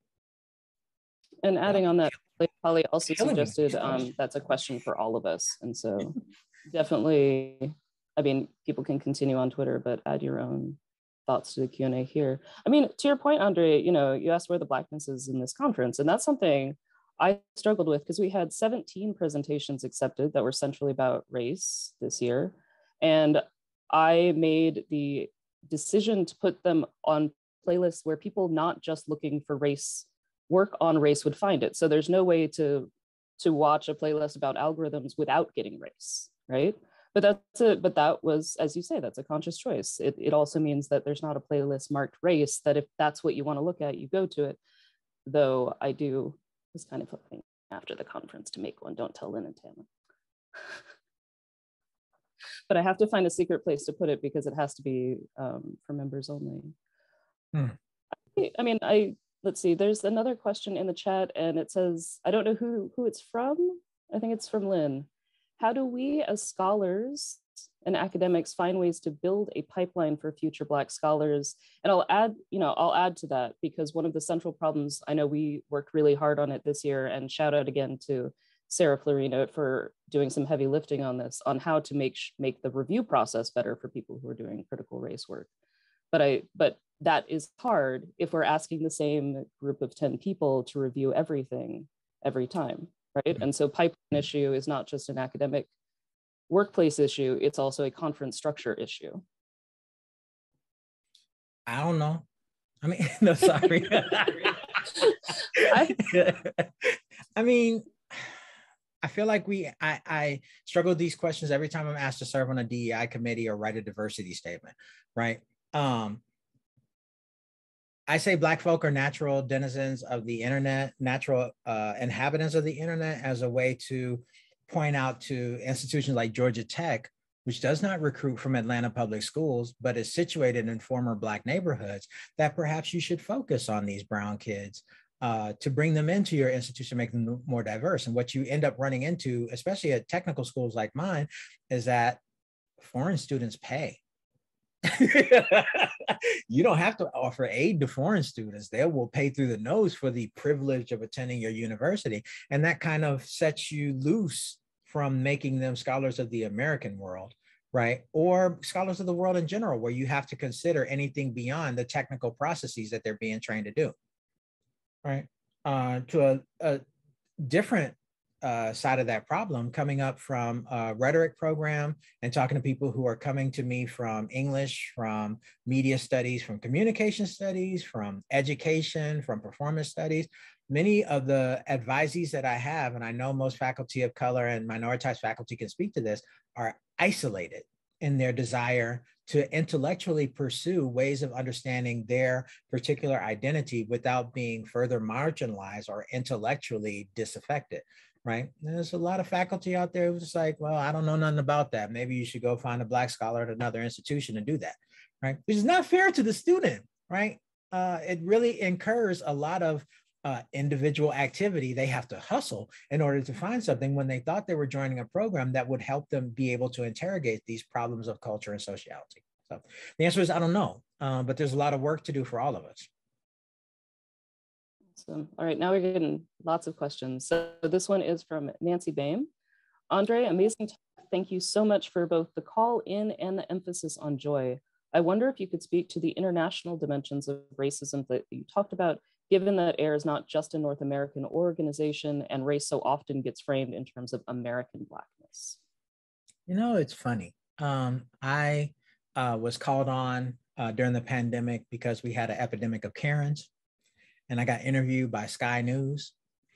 And adding on that, Holly also Killing suggested um, that's a question for all of us. And so definitely, I mean, people can continue on Twitter, but add your own thoughts to the Q and A here. I mean, to your point, Andre, you know, you asked where the Blackness is in this conference, and that's something I struggled with because we had seventeen presentations accepted that were centrally about race this year. And I made the decision to put them on playlists where people not just looking for race, work on race would find it. So there's no way to, to watch a playlist about algorithms without getting race, right? But that's a, but that was, as you say, that's a conscious choice. It, it also means that there's not a playlist marked race, that if that's what you want to look at, you go to it. Though I do, was kind of hoping after the conference to make one. Don't tell Lynn and Tana. But I have to find a secret place to put it because it has to be um, for members only. Hmm. I, I mean, I let's see, there's another question in the chat and it says, I don't know who, who it's from. I think it's from Lynn. How do we as scholars and academics find ways to build a pipeline for future Black scholars? And I'll add, you know, I'll add to that because one of the central problems, I know we worked really hard on it this year, and shout out again to Sarah Florino for doing some heavy lifting on this, on how to make, make the review process better for people who are doing critical race work. But I, but that is hard if we're asking the same group of ten people to review everything every time, right? And so pipeline issue is not just an academic workplace issue, it's also a conference structure issue. I don't know. I mean, no, sorry. I, I mean, I feel like we, I, I struggle with these questions every time I'm asked to serve on a D E I committee or write a diversity statement, right? Um, I say Black folk are natural denizens of the internet, natural uh, inhabitants of the internet, as a way to point out to institutions like Georgia Tech, which does not recruit from Atlanta public schools, but is situated in former Black neighborhoods, that perhaps you should focus on these brown kids uh, to bring them into your institution, make them more diverse. And what you end up running into, especially at technical schools like mine, is that foreign students pay. You don't have to offer aid to foreign students. They will pay through the nose for the privilege of attending your university. And that kind of sets you loose from making them scholars of the American world, right? Or scholars of the world in general, where you have to consider anything beyond the technical processes that they're being trained to do, right? Uh, to a, a different Uh, side of that problem, coming up from a rhetoric program and talking to people who are coming to me from English, from media studies, from communication studies, from education, from performance studies. many of the advisees that I have, and I know most faculty of color and minoritized faculty can speak to this, are isolated in their desire to intellectually pursue ways of understanding their particular identity without being further marginalized or intellectually disaffected, right? And there's a lot of faculty out there who's just like, well, I don't know nothing about that. Maybe you should go find a Black scholar at another institution and do that, right? Which is not fair to the student, right? Uh, it really incurs a lot of uh, individual activity. They have to hustle in order to find something when they thought they were joining a program that would help them be able to interrogate these problems of culture and sociality. So the answer is, I don't know, uh, but there's a lot of work to do for all of us. Awesome. All right, now we're getting lots of questions. So this one is from Nancy Bain. André, amazing talk. Thank you so much for both the call in and the emphasis on joy. I wonder if you could speak to the international dimensions of racism that you talked about, given that AIR is not just a North American organization and race so often gets framed in terms of American Blackness. You know, it's funny. Um, I uh, was called on uh, during the pandemic because we had an epidemic of Karens, and I got interviewed by Sky News.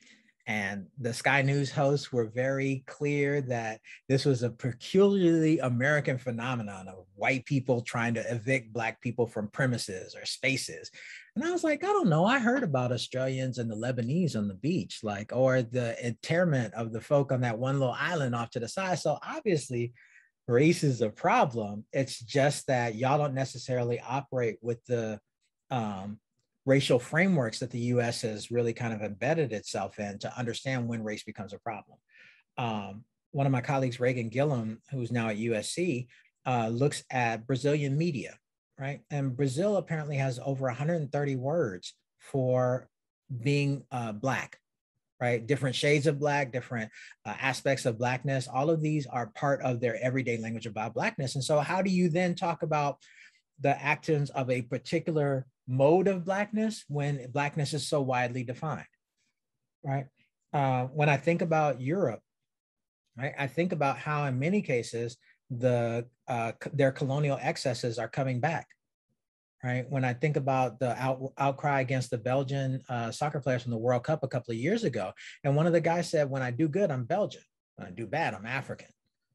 And the Sky News hosts were very clear that this was a peculiarly American phenomenon of white people trying to evict Black people from premises or spaces. And I was like, I don't know. I heard about Australians and the Lebanese on the beach, like, or the interment of the folk on that one little island off to the side. So obviously, race is a problem. It's just that y'all don't necessarily operate with the um, racial frameworks that the U S has really kind of embedded itself in to understand when race becomes a problem. Um, one of my colleagues, Reagan Gillum, who's now at U S C, uh, looks at Brazilian media, right? And Brazil apparently has over one hundred thirty words for being uh, Black, right? Different shades of Black, different uh, aspects of Blackness. All of these are part of their everyday language about Blackness. And so how do you then talk about the actions of a particular mode of Blackness when Blackness is so widely defined, right? Uh, when I think about Europe, right, I think about how in many cases the uh, their colonial excesses are coming back, right? When I think about the out, outcry against the Belgian uh, soccer players from the World Cup a couple of years ago, and one of the guys said, when I do good, I'm Belgian. When I do bad, I'm African.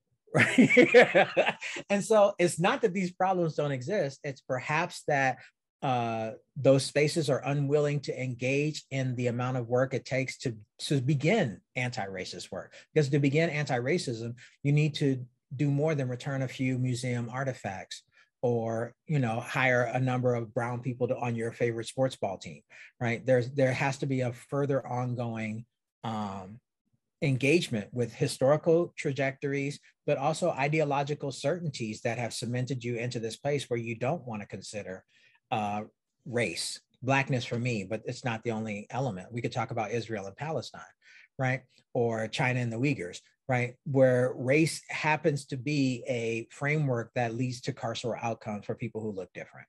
Right. And so it's not that these problems don't exist. It's perhaps that uh, those spaces are unwilling to engage in the amount of work it takes to, to begin anti-racist work. Because to begin anti-racism, you need to do more than return a few museum artifacts or, you know, hire a number of brown people to, on your favorite sports ball team, right? There's, there has to be a further ongoing um, engagement with historical trajectories, but also ideological certainties that have cemented you into this place where you don't want to consider uh, race, Blackness for me, but it's not the only element. We could talk about Israel and Palestine, right? Or China and the Uyghurs, right? Where race happens to be a framework that leads to carceral outcomes for people who look different.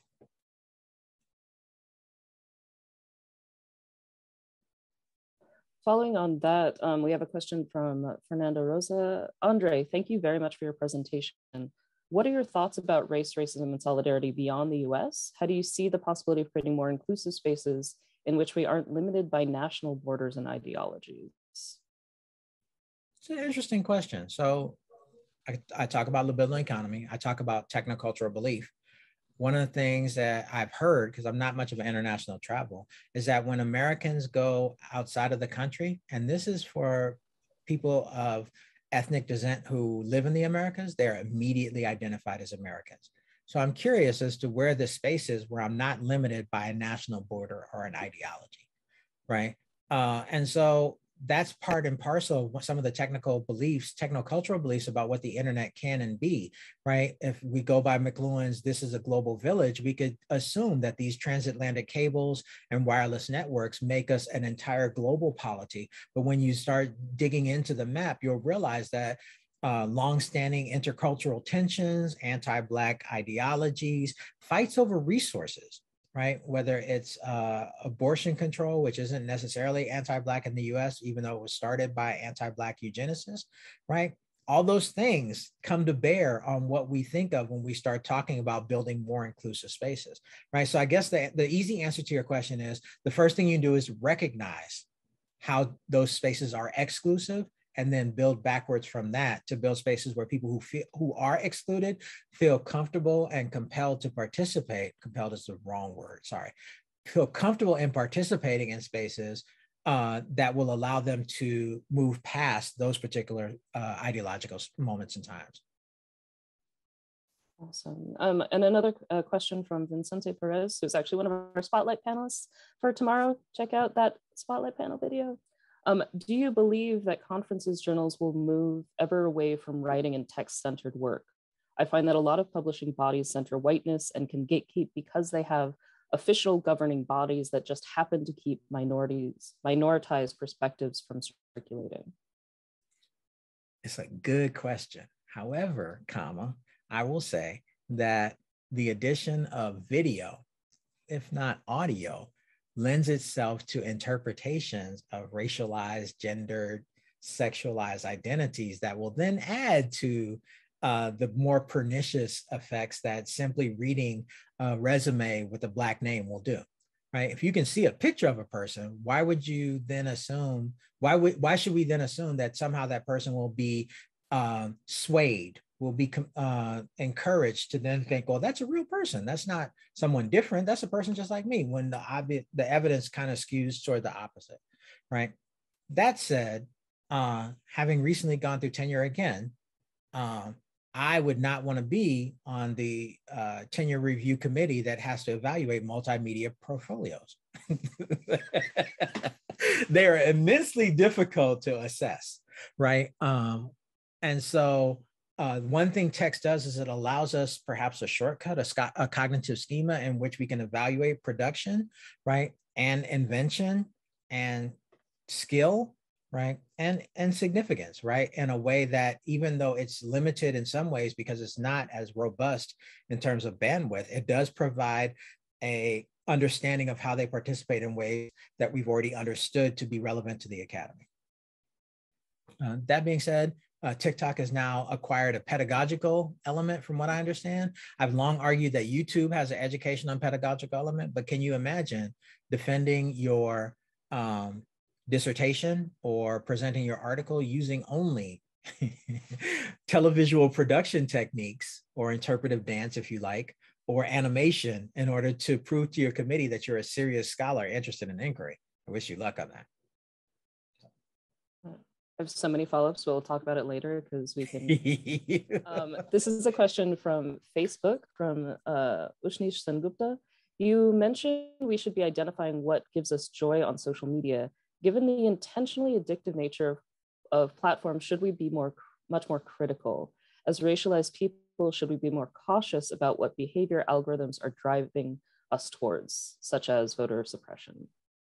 Following on that, um, we have a question from Fernando Rosa. André, thank you very much for your presentation. What are your thoughts about race, racism, and solidarity beyond the U S? How do you see the possibility of creating more inclusive spaces in which we aren't limited by national borders and ideologies? It's an interesting question. So I, I talk about liberal economy. I talk about technocultural belief. One of the things that I've heard, because I'm not much of an international travel, is that when Americans go outside of the country, and this is for people of ethnic descent who live in the Americas, they're immediately identified as Americans. So I'm curious as to where the space is where I'm not limited by a national border or an ideology, right? Uh, and so that's part and parcel of some of the technical beliefs, technocultural beliefs about what the internet can and be, right? If we go by McLuhan's, this is a global village, we could assume that these transatlantic cables and wireless networks make us an entire global polity. But when you start digging into the map, you'll realize that uh, longstanding intercultural tensions, anti-Black ideologies, fights over resources, right? Whether it's uh, abortion control, which isn't necessarily anti-Black in the U S, even though it was started by anti-Black eugenicists, right? all those things come to bear on what we think of when we start talking about building more inclusive spaces, right? So I guess the, the easy answer to your question is the first thing you do is recognize how those spaces are exclusive, and then build backwards from that to build spaces where people who feel who are excluded feel comfortable and compelled to participate. Compelled is the wrong word, sorry. Feel comfortable in participating in spaces uh, that will allow them to move past those particular uh, ideological moments and times. Awesome. Um, and another uh, question from Vincente Perez, who's actually one of our Spotlight panelists for tomorrow. Check out that Spotlight panel video. Um, do you believe that conferences journals will move ever away from writing and text-centered work? I find that a lot of publishing bodies center whiteness and can gatekeep because they have official governing bodies that just happen to keep minorities, minoritized perspectives from circulating. It's a good question. However, comma, I will say that the addition of video, if not audio, lends itself to interpretations of racialized, gendered, sexualized identities that will then add to uh, the more pernicious effects that simply reading a resume with a Black name will do, right? If you can see a picture of a person, why would you then assume, why would, why should we then assume that somehow that person will be um, swayed, will be uh, encouraged to then think, well, that's a real person. That's not someone different. That's a person just like me, when the, obvi- the evidence kind of skews toward the opposite, right? That said, uh, having recently gone through tenure again, um, I would not want to be on the uh, tenure review committee that has to evaluate multimedia portfolios. They're immensely difficult to assess, right? Um, and so uh, one thing text does is it allows us perhaps a shortcut, a, sc- a cognitive schema in which we can evaluate production, right? And invention and skill, right? And, and significance, right? In a way that even though it's limited in some ways because it's not as robust in terms of bandwidth, it does provide a understanding of how they participate in ways that we've already understood to be relevant to the academy. Uh, that being said, uh, TikTok has now acquired a pedagogical element from what I understand. I've long argued that YouTube has an educational and pedagogical element, but can you imagine defending your um, dissertation or presenting your article using only televisual production techniques or interpretive dance, if you like, or animation in order to prove to your committee that you're a serious scholar interested in inquiry? I wish you luck on that. I have so many follow-ups, but we'll talk about it later because we can. um, this is a question from Facebook from uh, Ushnish Sengupta. You mentioned we should be identifying what gives us joy on social media. Given the intentionally addictive nature of platforms, should we be more, much more critical? As racialized people, should we be more cautious about what behavior algorithms are driving us towards, such as voter suppression?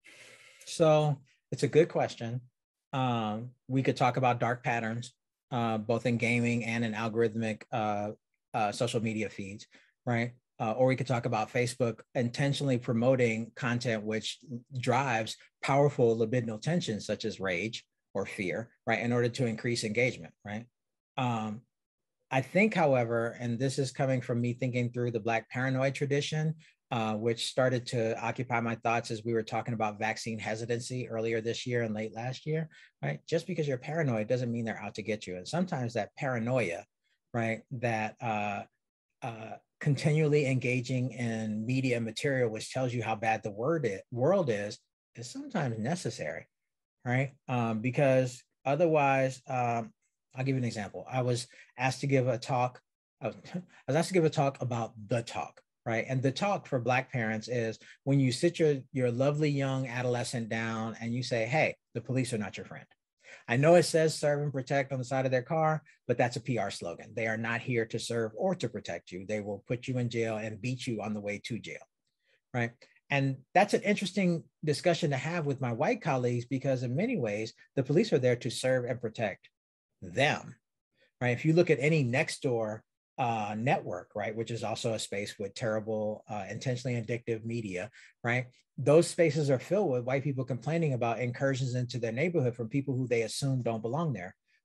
So it's a good question. Um, we could talk about dark patterns, uh, both in gaming and in algorithmic uh, uh, social media feeds, right? Uh, or we could talk about Facebook intentionally promoting content which drives powerful libidinal tensions such as rage or fear, right, in order to increase engagement, right? Um, I think, however, and this is coming from me thinking through the Black paranoid tradition, uh, which started to occupy my thoughts as we were talking about vaccine hesitancy earlier this year and late last year, right? Just because you're paranoid doesn't mean they're out to get you. And sometimes that paranoia, right, that uh, uh, continually engaging in media material, which tells you how bad the word it, world is, is sometimes necessary, right? Um, because otherwise, um, I'll give you an example. I was asked to give a talk. I was, I was asked to give a talk about the talk, right? And the talk for Black parents is when you sit your, your lovely young adolescent down and you say, hey, the police are not your friend. I know it says serve and protect on the side of their car, but that's a P R slogan. They are not here to serve or to protect you. They will put you in jail and beat you on the way to jail, right? And that's an interesting discussion to have with my white colleagues because in many ways, the police are there to serve and protect them, right? If you look at any next door uh, network, right, which is also a space with terrible, uh, intentionally addictive media, right? Those spaces are filled with white people complaining about incursions into their neighborhood from people who they assume don't belong there.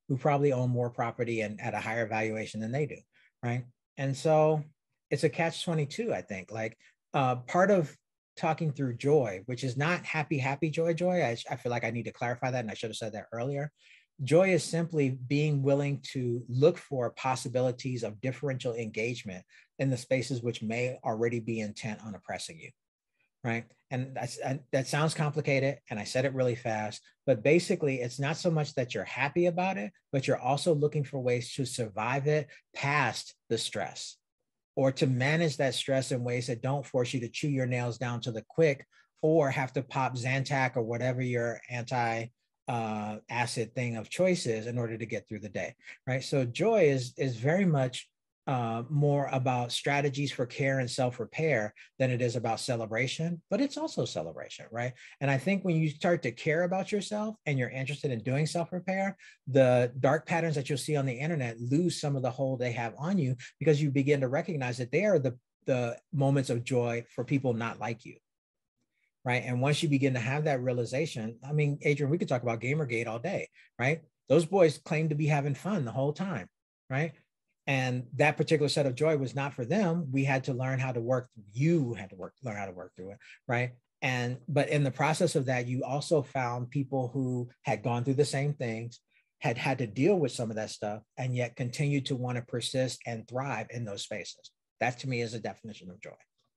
who probably own more property and at a higher valuation than they do, right? And so it's a catch twenty-two, I think. Like uh, part of talking through joy, which is not happy, happy, joy, joy. I, I feel like I need to clarify that, and I should have said that earlier. Joy is simply being willing to look for possibilities of differential engagement in the spaces which may already be intent on oppressing you, right? And that's, and that sounds complicated, and I said it really fast, but basically it's not so much that you're happy about it, but you're also looking for ways to survive it past the stress, or to manage that stress in ways that don't force you to chew your nails down to the quick or have to pop Zantac or whatever your anti uh, acid thing of choice is in order to get through the day, right? So joy is, is very much uh, more about strategies for care and self-repair than it is about celebration, but it's also celebration, right? And I think when you start to care about yourself and you're interested in doing self-repair, the dark patterns that you'll see on the internet lose some of the hold they have on you, because you begin to recognize that they are the, the moments of joy for people not like you, right? And once you begin to have that realization, I mean, Adrian, we could talk about Gamergate all day, right? Those boys claim to be having fun the whole time, right? And that particular set of joy was not for them. We had to learn how to work, you had to work, learn how to work through it, right? And, but in the process of that, you also found people who had gone through the same things, had had to deal with some of that stuff, and yet continue to want to persist and thrive in those spaces. That to me is a definition of joy.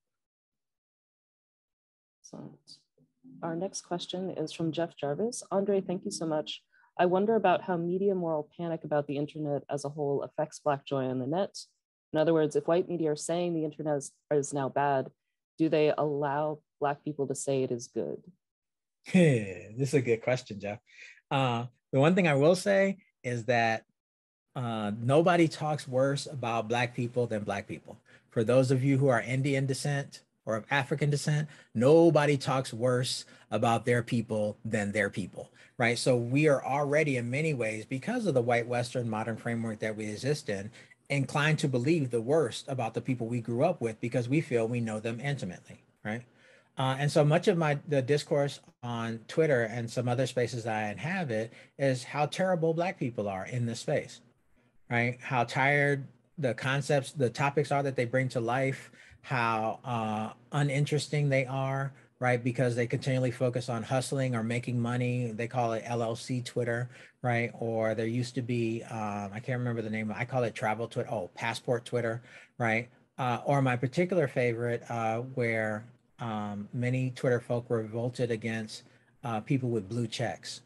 Excellent. Our next question is from Jeff Jarvis. Andre, thank you so much. I wonder about how media moral panic about the internet as a whole affects Black joy on the net. In other words, if white media are saying the internet is, is now bad, do they allow Black people to say it is good? This is a good question, Jeff. Uh, the one thing I will say is that uh, nobody talks worse about Black people than Black people. For those of you who are Indian descent or of African descent, nobody talks worse about their people than their people, right? So we are already in many ways, because of the white Western modern framework that we exist in, inclined to believe the worst about the people we grew up with because we feel we know them intimately, right? Uh, and so much of my the discourse on Twitter and some other spaces that I inhabit is how terrible Black people are in this space, right? How tired the concepts, the topics are that they bring to life, how uh, uninteresting they are, right? Because they continually focus on hustling or making money. They call it L L C Twitter, right? Or there used to be, um, I can't remember the name, I call it travel Twitter, oh, passport Twitter, right? Uh, or my particular favorite, uh, where um, many Twitter folk revolted against uh, people with blue checks.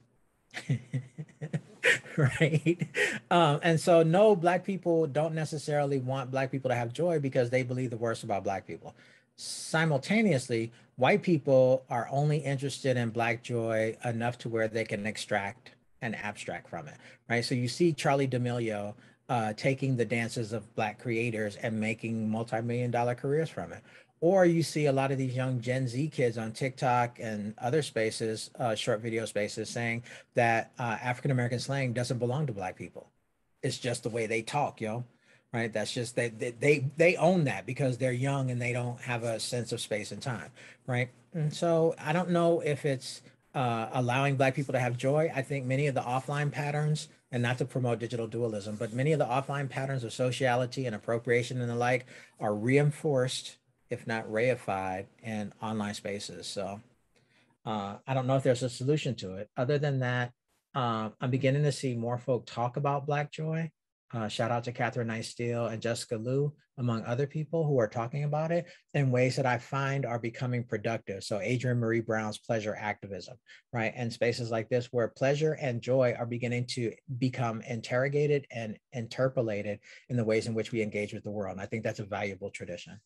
Right. Um, and so no, Black people don't necessarily want Black people to have joy because they believe the worst about Black people. Simultaneously, white people are only interested in Black joy enough to where they can extract and abstract from it, right? So you see Charlie D'Amelio uh, taking the dances of Black creators and making multi-million dollar careers from it. Or you see a lot of these young Gen Z kids on TikTok and other spaces, uh, short video spaces, saying that uh, African-American slang doesn't belong to Black people. It's just the way they talk, yo, right? That's just, they, they, they, they own that because they're young and they don't have a sense of space and time, right? And so I don't know if it's uh, allowing Black people to have joy. I think many of the offline patterns, and not to promote digital dualism, but many of the offline patterns of sociality and appropriation and the like are reinforced, if not reified, in online spaces. So uh, I don't know if there's a solution to it. Other than that, um, I'm beginning to see more folk talk about Black joy. Uh, shout out to Catherine Knight Steele and Jessica Liu, among other people who are talking about it in ways that I find are becoming productive. So Adrienne Marie Brown's pleasure activism, right? And spaces like this where pleasure and joy are beginning to become interrogated and interpolated in the ways in which we engage with the world. And I think that's a valuable tradition.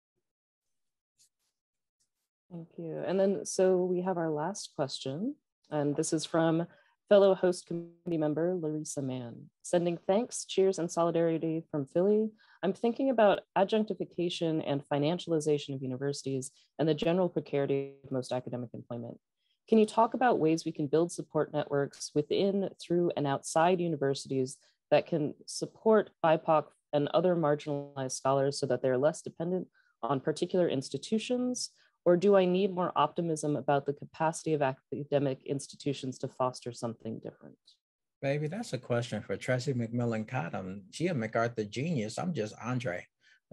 Thank you. And then, so we have our last question, and this is from fellow host committee member Larissa Mann. Sending thanks, cheers, and solidarity from Philly. I'm thinking about adjunctification and financialization of universities and the general precarity of most academic employment. Can you talk about ways we can build support networks within, through, and outside universities that can support B I P O C and other marginalized scholars so that they're less dependent on particular institutions? Or do I need more optimism about the capacity of academic institutions to foster something different? Baby, that's a question for Tracy McMillan Cottom. She a MacArthur genius. I'm just Andre,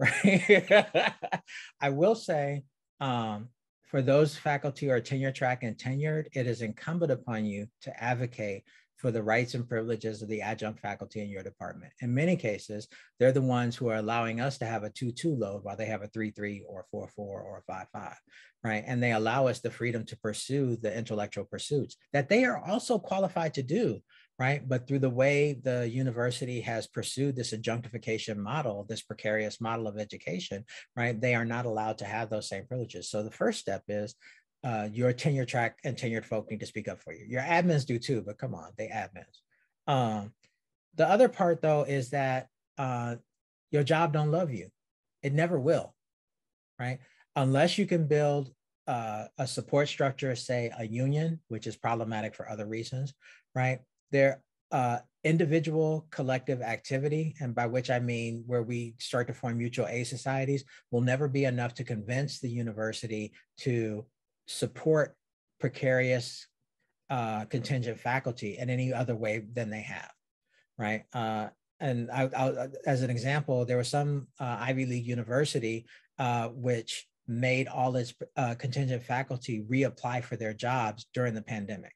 right? I will say, um, for those faculty who are tenure track and tenured, it is incumbent upon you to advocate for the rights and privileges of the adjunct faculty in your department. In many cases, they're the ones who are allowing us to have a two two load while they have a three three or four four or five five, right? And they allow us the freedom to pursue the intellectual pursuits that they are also qualified to do, right? But through the way the university has pursued this adjunctification model, this precarious model of education, right? They are not allowed to have those same privileges. So the first step is uh, your tenure track and tenured folk need to speak up for you. Your admins do too, but come on, they admins. Um, the other part though is that uh, your job don't love you. It never will, right? Unless you can build uh, a support structure, say a union, which is problematic for other reasons, right? Their uh, individual collective activity, and by which I mean where we start to form mutual aid societies, will never be enough to convince the university to support precarious uh, contingent faculty in any other way than they have, right? Uh, and I, I, as an example, there was some uh, Ivy League university uh, which made all its uh, contingent faculty reapply for their jobs during the pandemic.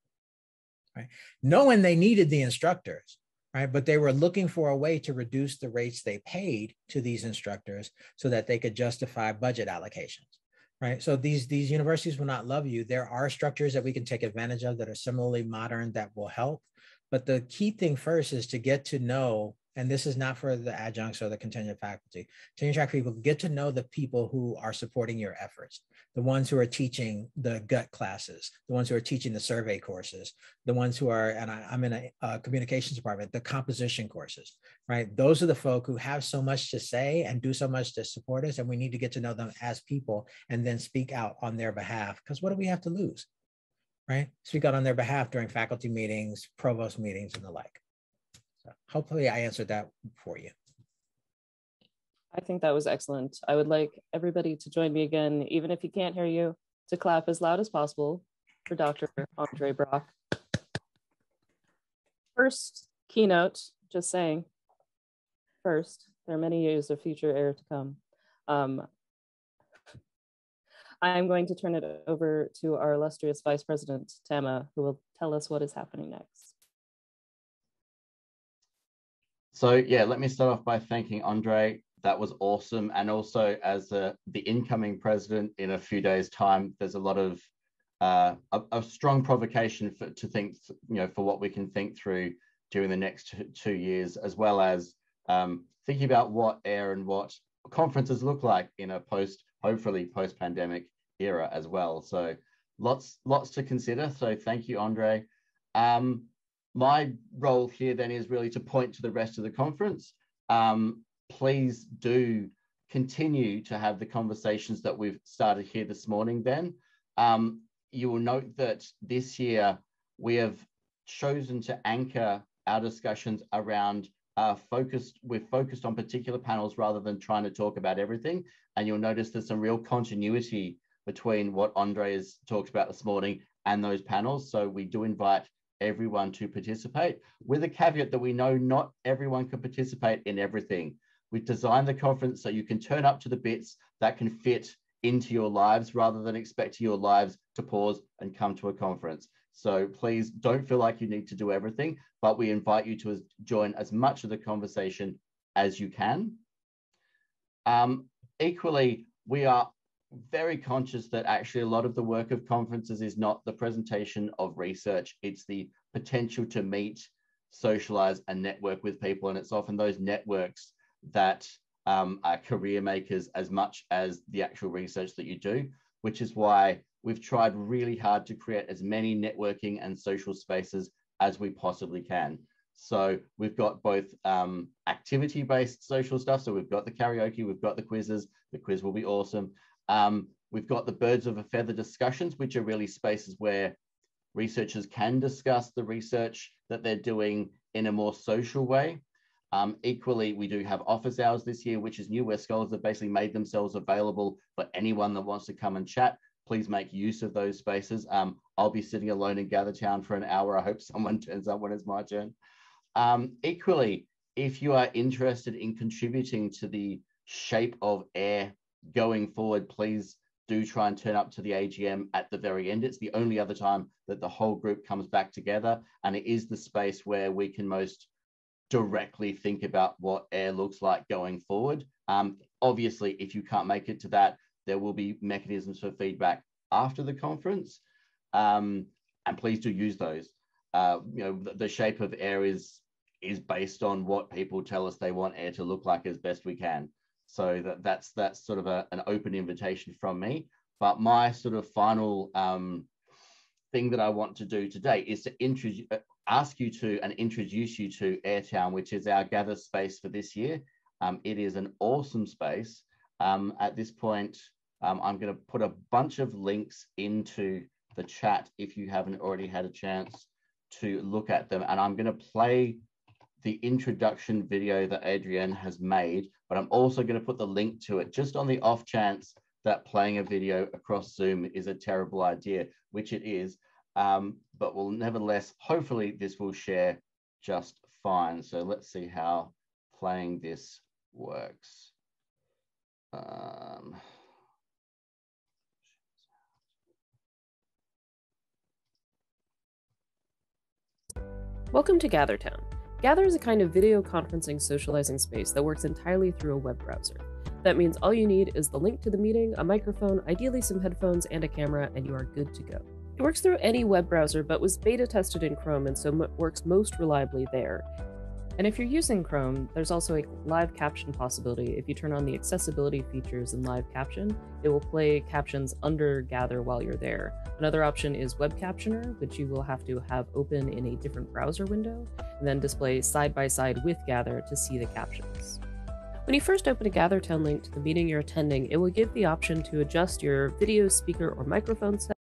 Right? Knowing they needed the instructors, right? But they were looking for a way to reduce the rates they paid to these instructors so that they could justify budget allocations, right? So these, these universities will not love you. There are structures that we can take advantage of that are similarly modern that will help. But the key thing first is to get to know, and this is not for the adjuncts or the contingent faculty, tenure track people, get to know the people who are supporting your efforts, the ones who are teaching the gut classes, the ones who are teaching the survey courses, the ones who are, and I, I'm in a, a communications department, the composition courses, right? Those are the folk who have so much to say and do so much to support us, and we need to get to know them as people and then speak out on their behalf, because what do we have to lose, right? Speak out on their behalf during faculty meetings, provost meetings, and the like. So hopefully I answered that for you. I think that was excellent. I would like everybody to join me again, even if he can't hear you, to clap as loud as possible for Doctor André Brock. First keynote, just saying, first, there are many years of future air to come. Um, I'm going to turn it over to our illustrious Vice President, Tama, who will tell us what is happening next. So yeah, let me start off by thanking Andre. That was awesome. And also as a, the incoming president in a few days' time, there's a lot of uh, a, a strong provocation for, to think, you know, for what we can think through during the next two, two years, as well as um, thinking about what AIR and what conferences look like in a post, hopefully post-pandemic era as well. So lots, lots to consider. So thank you, Andre. Um, My role here then is really to point to the rest of the conference. Um, please do continue to have the conversations that we've started here this morning then. Um, you will note that this year we have chosen to anchor our discussions around uh, focused, we're focused on particular panels rather than trying to talk about everything. And you'll notice there's some real continuity between what Andre has talked about this morning and those panels. So we do invite everyone to participate, with a caveat that we know not everyone can participate in everything. We've designed the conference so you can turn up to the bits that can fit into your lives rather than expecting your lives to pause and come to a conference. So please don't feel like you need to do everything, but we invite you to join as much of the conversation as you can. Um, equally, we are very conscious that actually a lot of the work of conferences is not the presentation of research, it's the potential to meet, socialize, and network with people. And it's often those networks that um, are career makers as much as the actual research that you do, which is why we've tried really hard to create as many networking and social spaces as we possibly can. So we've got both um, activity-based social stuff. So we've got the karaoke, we've got the quizzes. The quiz will be awesome. Um, we've got the birds of a feather discussions, which are really spaces where researchers can discuss the research that they're doing in a more social way. Um, equally, we do have office hours this year, which is new, where scholars have basically made themselves available for anyone that wants to come and chat. Please make use of those spaces. Um, I'll be sitting alone in GatherTown for an hour. I hope someone turns up when it's my turn. Um, equally, if you are interested in contributing to the shape of AIR going forward, please do try and turn up to the A G M at the very end. It's the only other time that the whole group comes back together, and it is the space where we can most directly think about what AIR looks like going forward. Um, obviously, if you can't make it to that, there will be mechanisms for feedback after the conference, um, and please do use those. Uh, you know, the, the shape of AIR is is based on what people tell us they want AIR to look like as best we can. So that, that's that's sort of a, an open invitation from me. But my sort of final um, thing that I want to do today is to introduce, ask you to and introduce you to AirTown, which is our gather space for this year. Um, it is an awesome space. Um, at this point, um, I'm going to put a bunch of links into the chat if you haven't already had a chance to look at them. And I'm going to play the introduction video that Adrienne has made, but I'm also going to put the link to it just on the off chance that playing a video across Zoom is a terrible idea, which it is. Um, but will nevertheless, hopefully this will share just fine. So let's see how playing this works. Um, Welcome to GatherTown. Gather is a kind of video conferencing socializing space that works entirely through a web browser. That means all you need is the link to the meeting, a microphone, ideally some headphones, and a camera, and you are good to go. It works through any web browser, but was beta tested in Chrome and so works most reliably there. And if you're using Chrome, there's also a live caption possibility. If you turn on the accessibility features in live caption, it will play captions under Gather while you're there. Another option is web captioner, which you will have to have open in a different browser window, and then display side by side with Gather to see the captions. When you first open a GatherTown link to the meeting you're attending, it will give the option to adjust your video, speaker, or microphone set